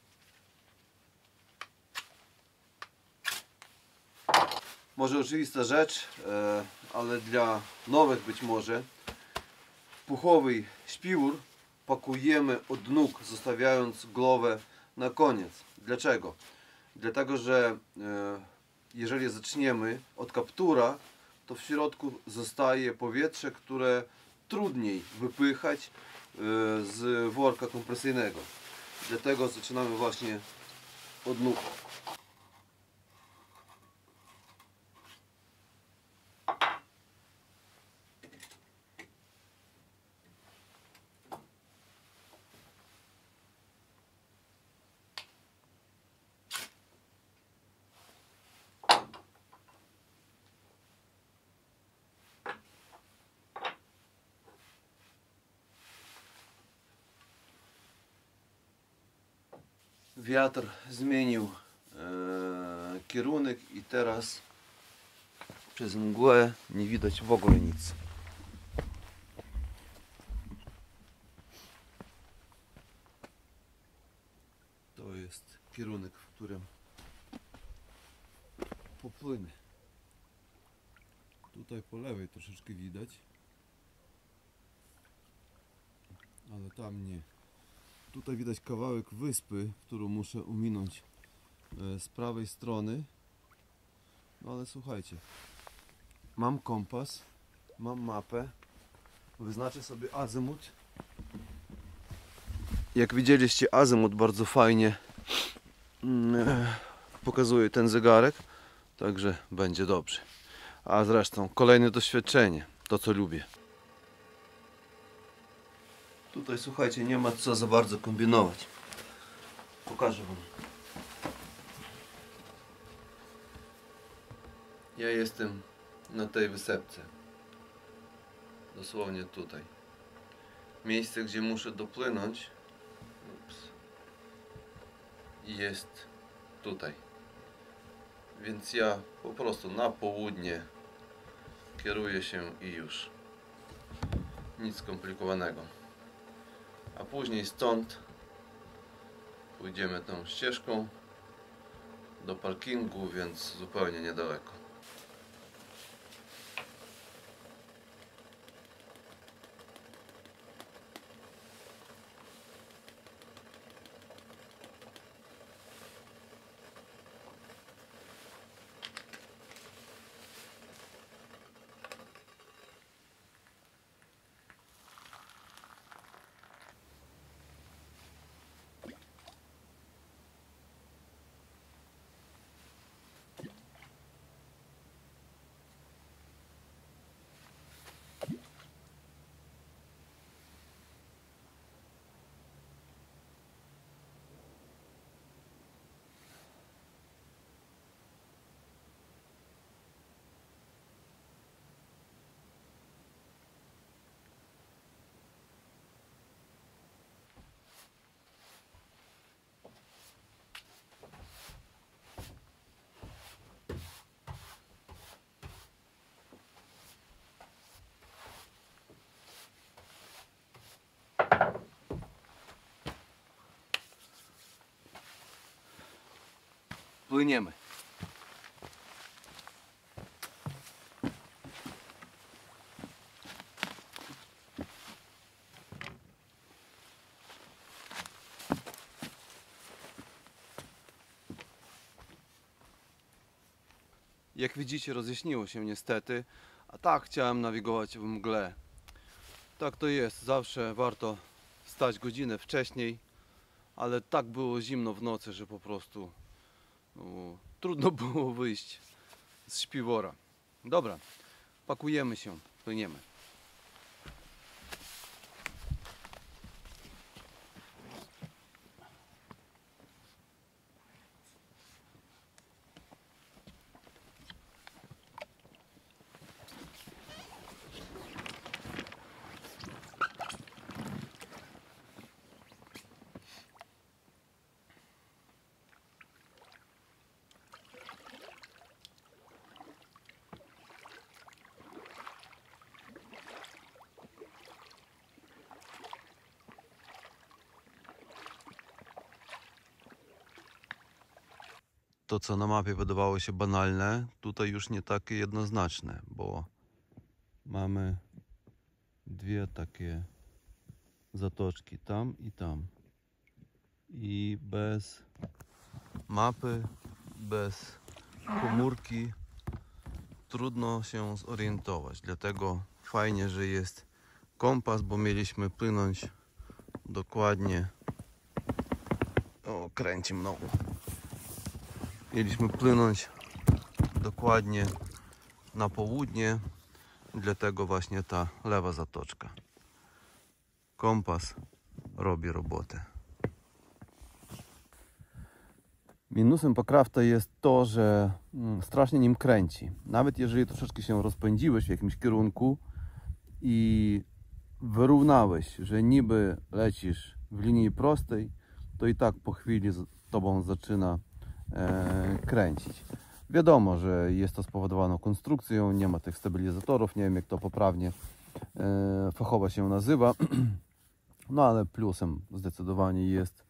Może oczywista rzecz, e, ale dla nowych być może, w puchowy śpiwór pakujemy od nóg, zostawiając głowę na koniec. Dlaczego? Dlatego, że e, jeżeli zaczniemy od kaptura, to w środku zostaje powietrze, które trudniej wypychać e, z worka kompresyjnego. Dlatego zaczynamy właśnie od nóg. Wiatr zmienił e, kierunek i teraz przez mgłę nie widać w ogóle nic. To jest kierunek, w którym popłynę. Tutaj po lewej troszeczkę widać, ale tam nie. Tutaj widać kawałek wyspy, którą muszę ominąć z prawej strony. No ale słuchajcie, mam kompas, mam mapę, wyznaczę sobie azymut. Jak widzieliście, azymut bardzo fajnie pokazuje ten zegarek, także będzie dobrze. A zresztą kolejne doświadczenie, to co lubię. Tutaj, słuchajcie, nie ma co za bardzo kombinować. Pokażę wam. Ja jestem na tej wysepce. Dosłownie tutaj. Miejsce, gdzie muszę dopłynąć, ups, jest tutaj. Więc ja po prostu na południe kieruję się i już. Nic skomplikowanego. A później stąd pójdziemy tą ścieżką do parkingu, więc zupełnie niedaleko. płyniemy. Jak widzicie, rozjaśniło się niestety, a tak chciałem nawigować w mgle. Tak to jest, zawsze warto wstać godzinę wcześniej, ale tak było zimno w nocy, że po prostu no, trudno było wyjść z śpiwora. Dobra, pakujemy się, płyniemy. To, co na mapie wydawało się banalne, tutaj już nie takie jednoznaczne, bo mamy dwie takie zatoczki, tam i tam. I bez mapy, bez komórki trudno się zorientować. Dlatego fajnie, że jest kompas, bo mieliśmy płynąć dokładnie. O, kręci mną. Mieliśmy płynąć dokładnie na południe, dlatego właśnie ta lewa zatoczka. Kompas robi robotę. Minusem Pacrafta jest to, że strasznie nim kręci. Nawet jeżeli troszeczkę się rozpędziłeś w jakimś kierunku i wyrównałeś, że niby lecisz w linii prostej, to i tak po chwili z tobą zaczyna e, kręcić. Wiadomo, że jest to spowodowane konstrukcją, nie ma tych stabilizatorów, nie wiem jak to poprawnie e, fachowo się nazywa, no ale plusem zdecydowanie jest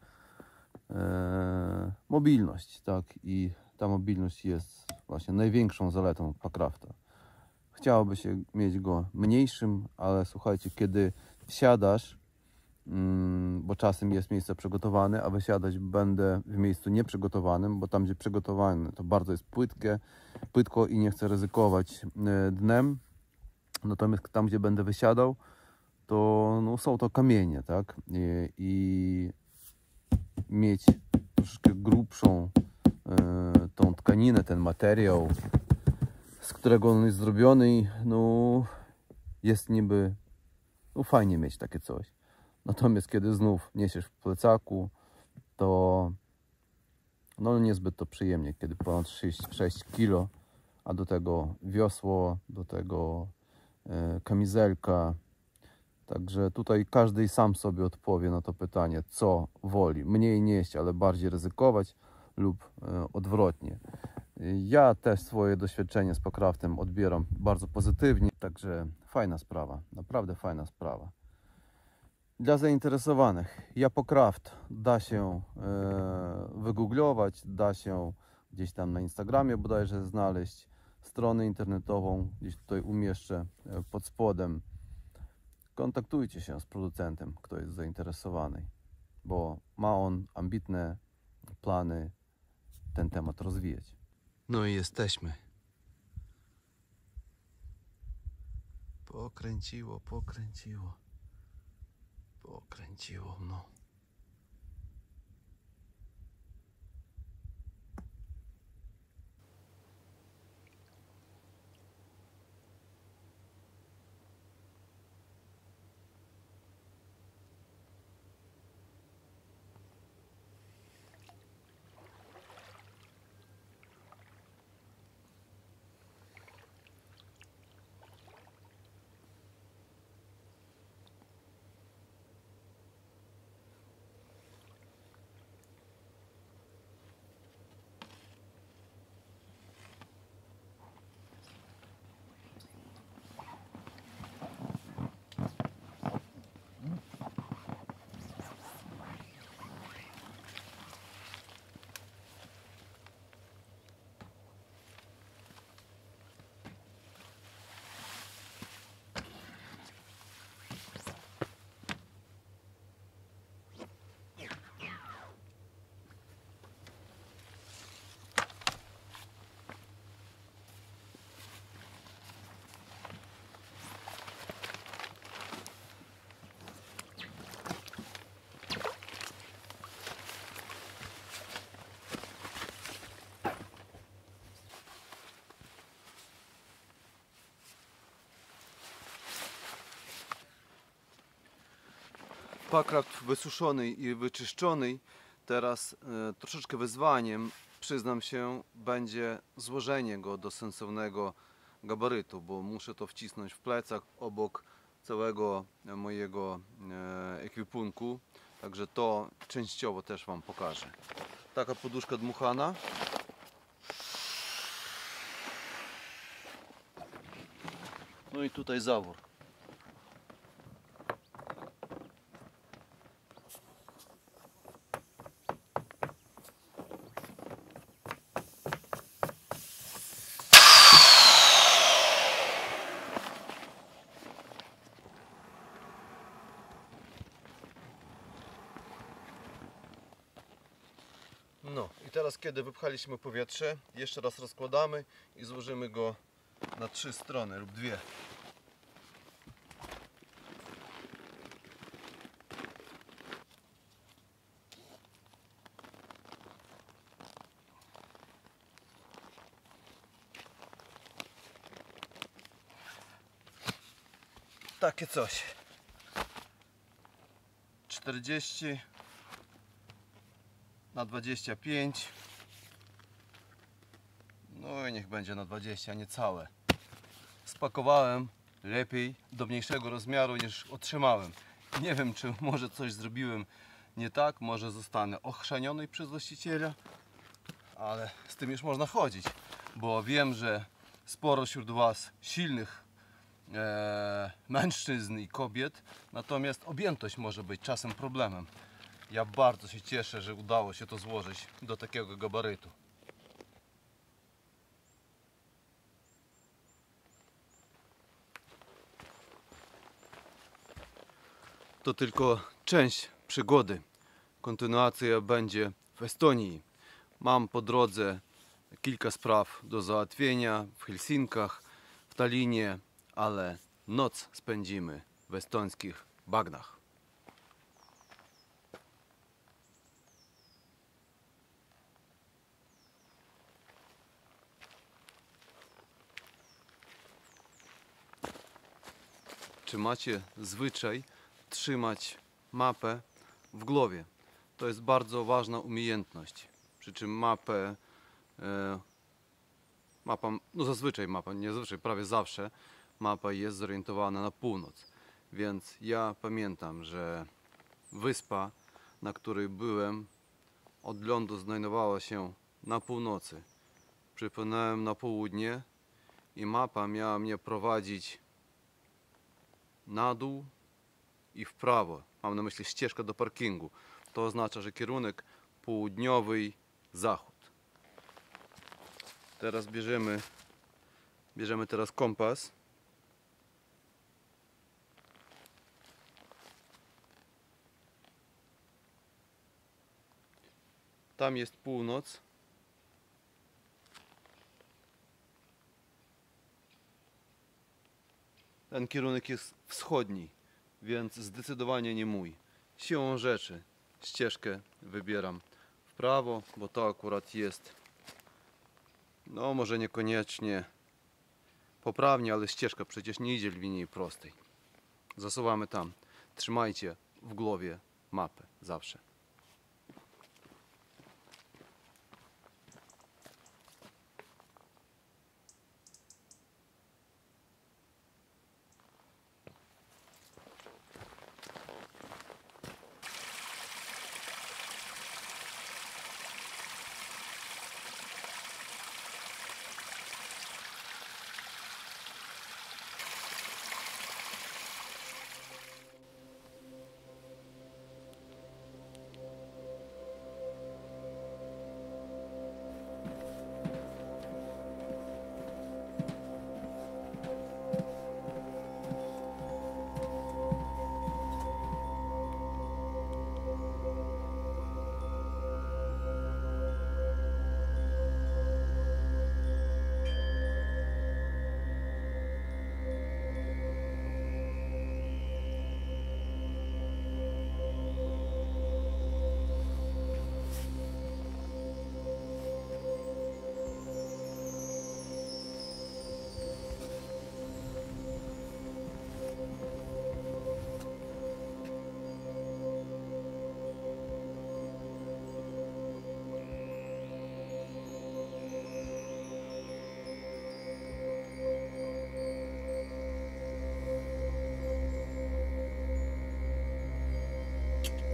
e, mobilność, tak, i ta mobilność jest właśnie największą zaletą Pacrafta. Chciałoby się mieć go mniejszym, ale słuchajcie, kiedy wsiadasz, mm, bo czasem jest miejsce przygotowane, a wysiadać będę w miejscu nieprzygotowanym, bo tam gdzie przygotowane to bardzo jest płytkie, płytko i nie chcę ryzykować e, dnem. Natomiast tam gdzie będę wysiadał, to no, są to kamienie, tak? I, i mieć troszeczkę grubszą e, tą tkaninę, ten materiał, z którego on jest zrobiony, no jest niby no, fajnie mieć takie coś. Natomiast kiedy znów niesiesz w plecaku, to no niezbyt to przyjemnie, kiedy ponad sześć kilo, a do tego wiosło, do tego e, kamizelka. Także tutaj każdy sam sobie odpowie na to pytanie, co woli. Mniej nieść, ale bardziej ryzykować lub e, odwrotnie. Ja też swoje doświadczenie z Pacraftem odbieram bardzo pozytywnie, także fajna sprawa, naprawdę fajna sprawa. Dla zainteresowanych, Japocraft da się e, wygooglować, da się gdzieś tam na Instagramie bodajże znaleźć stronę internetową, gdzieś tutaj umieszczę pod spodem. Kontaktujcie się z producentem, kto jest zainteresowany, bo ma on ambitne plany ten temat rozwijać. No i jesteśmy. Pokręciło, pokręciło. Pokręciło, no. Pakraft wysuszony i wyczyszczony. Teraz e, troszeczkę wyzwaniem, przyznam się, będzie złożenie go do sensownego gabarytu, bo muszę to wcisnąć w plecach obok całego mojego e, ekwipunku. Także to częściowo też Wam pokażę. Taka poduszka dmuchana. No i tutaj zawór. No i teraz, kiedy wypchaliśmy powietrze, jeszcze raz rozkładamy i złożymy go na trzy strony lub dwie. Takie coś. czterdzieści na dwadzieścia pięć. No i niech będzie na dwadzieścia, nie całe. Spakowałem lepiej do mniejszego rozmiaru niż otrzymałem. Nie wiem, czy może coś zrobiłem nie tak, może zostanę ochrzaniony przez właściciela, ale z tym już można chodzić, bo wiem, że sporo wśród Was silnych e, mężczyzn i kobiet, natomiast objętość może być czasem problemem. Ja bardzo się cieszę, że udało się to złożyć do takiego gabarytu. To tylko część przygody. Kontynuacja będzie w Estonii. Mam po drodze kilka spraw do załatwienia w Helsinkach, w Tallinie, ale noc spędzimy w estońskich bagnach. Czy macie zwyczaj trzymać mapę w głowie? To jest bardzo ważna umiejętność. Przy czym mapę, e, mapa, no zazwyczaj mapa, nie zazwyczaj, prawie zawsze mapa jest zorientowana na północ. Więc ja pamiętam, że wyspa, na której byłem, od lądu znajdowała się na północy. Przypłynąłem na południe i mapa miała mnie prowadzić na dół i w prawo. Mam na myśli ścieżkę do parkingu. To oznacza, że kierunek południowy zachód. Teraz bierzemy bierzemy teraz kompas. Tam jest północ. Ten kierunek jest wschodni, więc zdecydowanie nie mój. Siłą rzeczy ścieżkę wybieram w prawo, bo to akurat jest, no może niekoniecznie poprawnie, ale ścieżka przecież nie idzie w linii prostej. Zasuwamy tam. Trzymajcie w głowie mapę zawsze.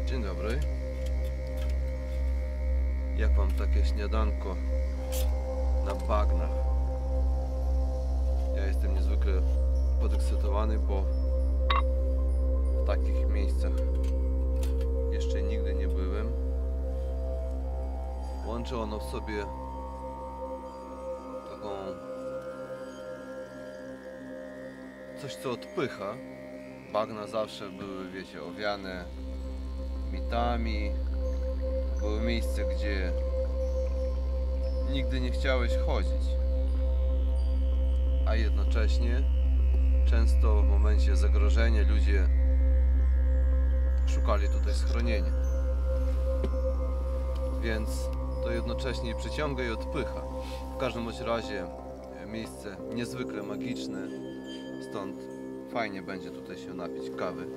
Dzień dobry. Jak wam takie śniadanko na bagnach? Ja jestem niezwykle podekscytowany, bo w takich miejscach jeszcze nigdy nie byłem. Łączy ono w sobie taką coś, co odpycha. Bagna zawsze były, wiecie, owiane mitami. Było miejsce, gdzie nigdy nie chciałeś chodzić, a jednocześnie często w momencie zagrożenia ludzie szukali tutaj schronienia. Więc to jednocześnie przyciąga i odpycha. W każdym bądź razie miejsce niezwykle magiczne, stąd fajnie będzie tutaj się napić kawy.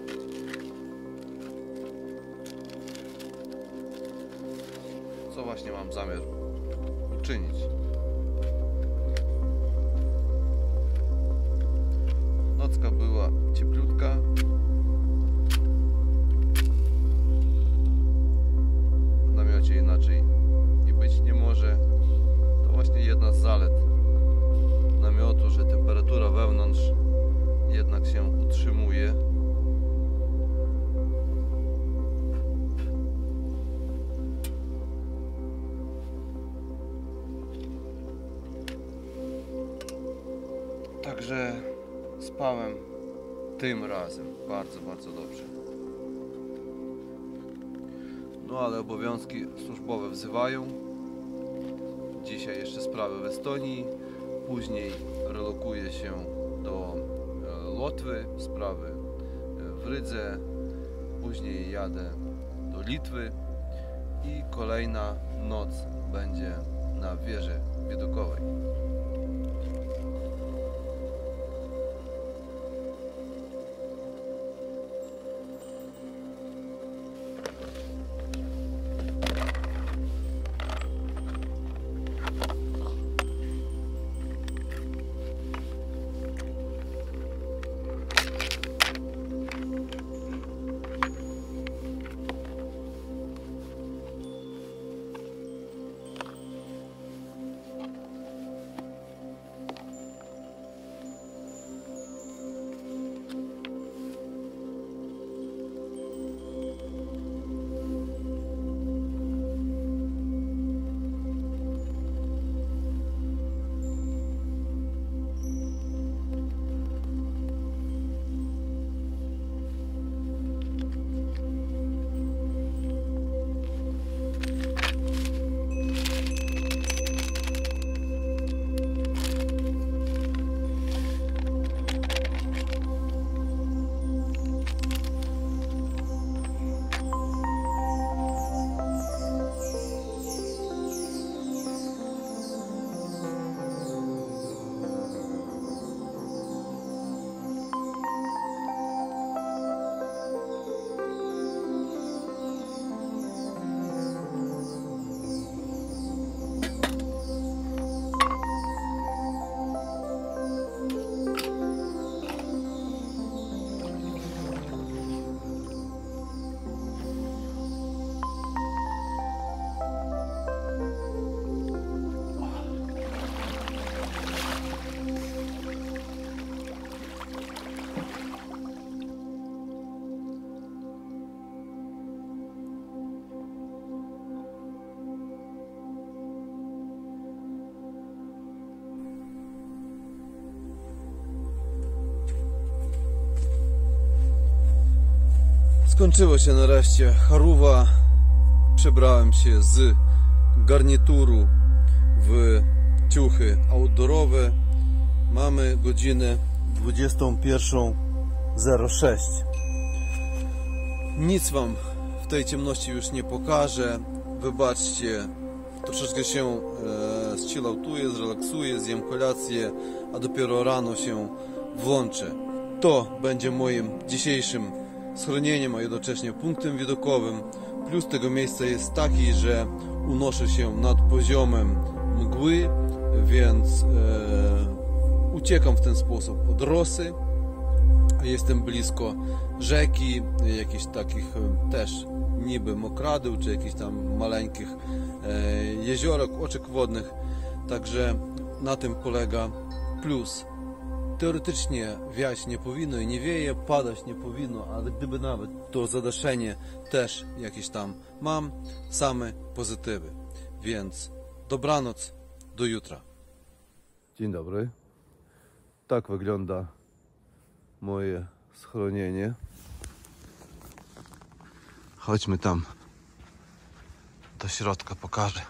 Co właśnie mam zamiar uczynić. Nocka była cieplutka. W namiocie inaczej i być nie może. To właśnie jedna z zalet namiotu, że temperatura wewnątrz jednak się utrzymuje. Także spałem tym razem bardzo, bardzo dobrze. No ale obowiązki służbowe wzywają. Dzisiaj jeszcze sprawy w Estonii. Później relokuję się do Łotwy, sprawy w Rydze. Później jadę do Litwy i kolejna noc będzie na wieży widokowej. Skończyło się nareszcie charuwa. Przebrałem się z garnituru w ciuchy outdoorowe. Mamy godzinę dwudziestą pierwszą zero sześć. Nic wam w tej ciemności już nie pokażę. Wybaczcie, troszeczkę się e, zchillautuję, zrelaksuję, zjem kolację, a dopiero rano się włączę. To będzie moim dzisiejszym schronieniem, a jednocześnie punktem widokowym. Plus tego miejsca jest taki, że unoszę się nad poziomem mgły, więc e, uciekam w ten sposób od rosy. Jestem blisko rzeki, jakichś takich też niby mokradł, czy jakichś tam maleńkich e, jeziorek, oczek wodnych. Także na tym polega plus. Teoretycznie wiać nie powinno i nie wieje, padać nie powinno, ale gdyby nawet to zadaszenie też jakieś tam mam, same pozytywy. Więc dobranoc, do jutra. Dzień dobry. Tak wygląda moje schronienie. Chodźmy tam do środka, pokażę.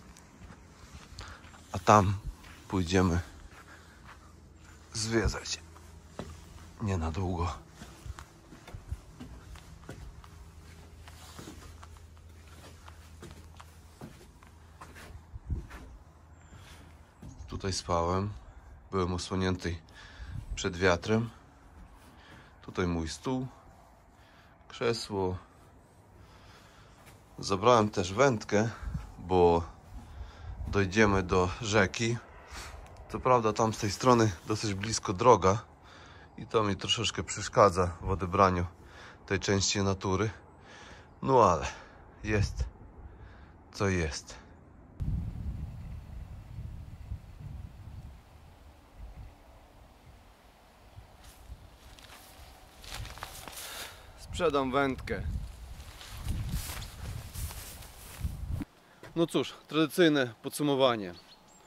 A tam pójdziemy zwiedzać. Nie na długo. Tutaj spałem. Byłem osłonięty przed wiatrem. Tutaj mój stół, krzesło. Zabrałem też wędkę, bo dojdziemy do rzeki. Co prawda tam z tej strony dosyć blisko droga i to mi troszeczkę przeszkadza w odebraniu tej części natury. No ale jest co jest. Sprzedam wędkę. No cóż, tradycyjne podsumowanie.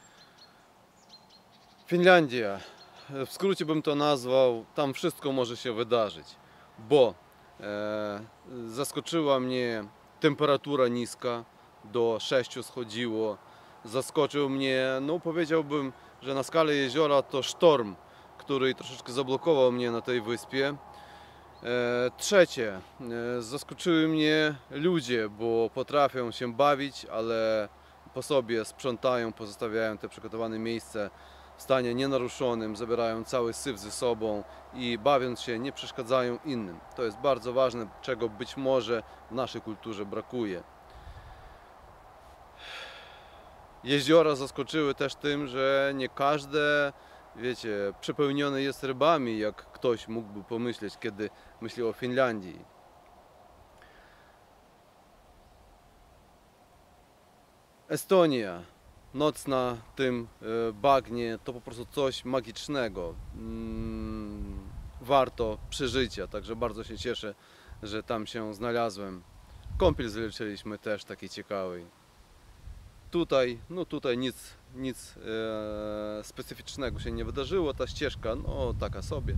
Finlandia, w skrócie bym to nazwał, tam wszystko może się wydarzyć, bo e, zaskoczyła mnie temperatura niska, do sześciu schodziło, zaskoczył mnie, no powiedziałbym, że na skalę jeziora to sztorm, który troszeczkę zablokował mnie na tej wyspie. E, trzecie, e, zaskoczyły mnie ludzie, bo potrafią się bawić, ale po sobie sprzątają, pozostawiają te przygotowane miejsce w stanie nienaruszonym, zabierają cały syf ze sobą i bawiąc się nie przeszkadzają innym. To jest bardzo ważne, czego być może w naszej kulturze brakuje. Jeziora zaskoczyły też tym, że nie każde, wiecie, przepełnione jest rybami, jak ktoś mógłby pomyśleć, kiedy myśli o Finlandii. Estonia. Noc na tym bagnie to po prostu coś magicznego. Warto przeżycia, także bardzo się cieszę, że tam się znalazłem. Kąpiel zleczyliśmy też taki ciekawy. Tutaj, no tutaj nic, nic e, specyficznego się nie wydarzyło, ta ścieżka, no taka sobie.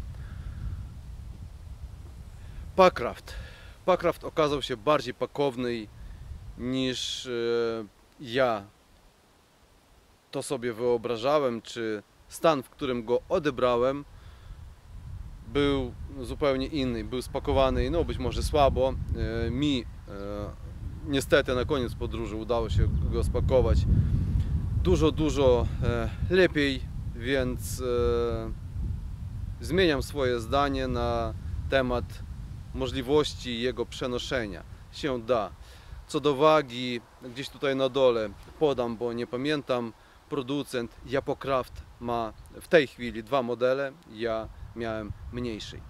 Pakraft. Pakraft okazał się bardziej pakowny niż e, ja to sobie wyobrażałem, czy stan, w którym go odebrałem, był zupełnie inny, był spakowany, no być może słabo. E, mi e, niestety na koniec podróży udało się go spakować dużo, dużo e, lepiej, więc e, zmieniam swoje zdanie na temat możliwości jego przenoszenia. Się da. Co do wagi, gdzieś tutaj na dole podam, bo nie pamiętam, producent Japocraft ma w tej chwili dwa modele, ja miałem mniejszy.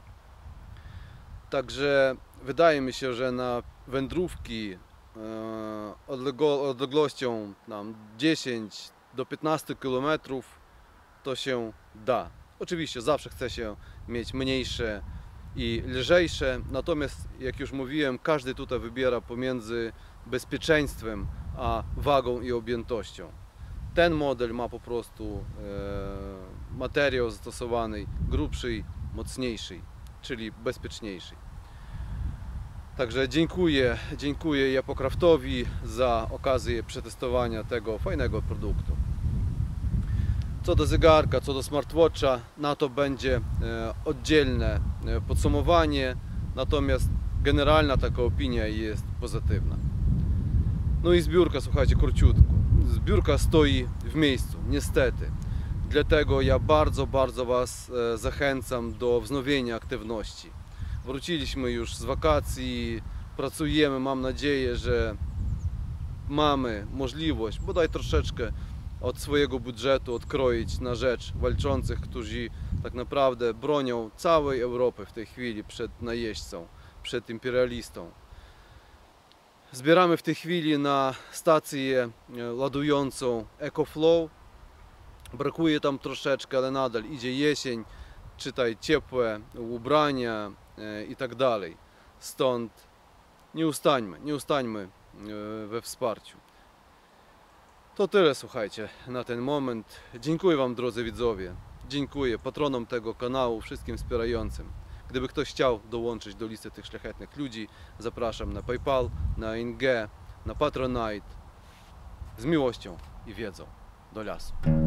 Także wydaje mi się, że na wędrówki e, odległością tam dziesięć do piętnastu kilometrów to się da. Oczywiście zawsze chce się mieć mniejsze i lżejsze, natomiast jak już mówiłem, każdy tutaj wybiera pomiędzy bezpieczeństwem a wagą i objętością. Ten model ma po prostu e, materiał zastosowany grubszy, mocniejszy, czyli bezpieczniejszy. Także dziękuję, dziękuję Japocraftowi za okazję przetestowania tego fajnego produktu. Co do zegarka, co do smartwatcha, na to będzie e, oddzielne podsumowanie, natomiast generalna taka opinia jest pozytywna. No i zbiórka, słuchajcie, króciutko. Zbiórka stoi w miejscu, niestety. Dlatego ja bardzo, bardzo Was zachęcam do wznowienia aktywności. Wróciliśmy już z wakacji, pracujemy, mam nadzieję, że mamy możliwość bodaj troszeczkę od swojego budżetu odkroić na rzecz walczących, którzy tak naprawdę bronią całej Europy w tej chwili przed najeźdźcą, przed imperialistą. Zbieramy w tej chwili na stację e, ładującą EcoFlow. Brakuje tam troszeczkę, ale nadal idzie jesień, czytaj ciepłe ubrania e, i tak dalej. Stąd nie ustańmy, nie ustańmy e, we wsparciu. To tyle, słuchajcie, na ten moment. Dziękuję Wam, drodzy widzowie. Dziękuję patronom tego kanału, wszystkim wspierającym. Gdyby ktoś chciał dołączyć do listy tych szlachetnych ludzi, zapraszam na PayPal, na I N G, na Patronite. Z miłością i wiedzą. Do lasu.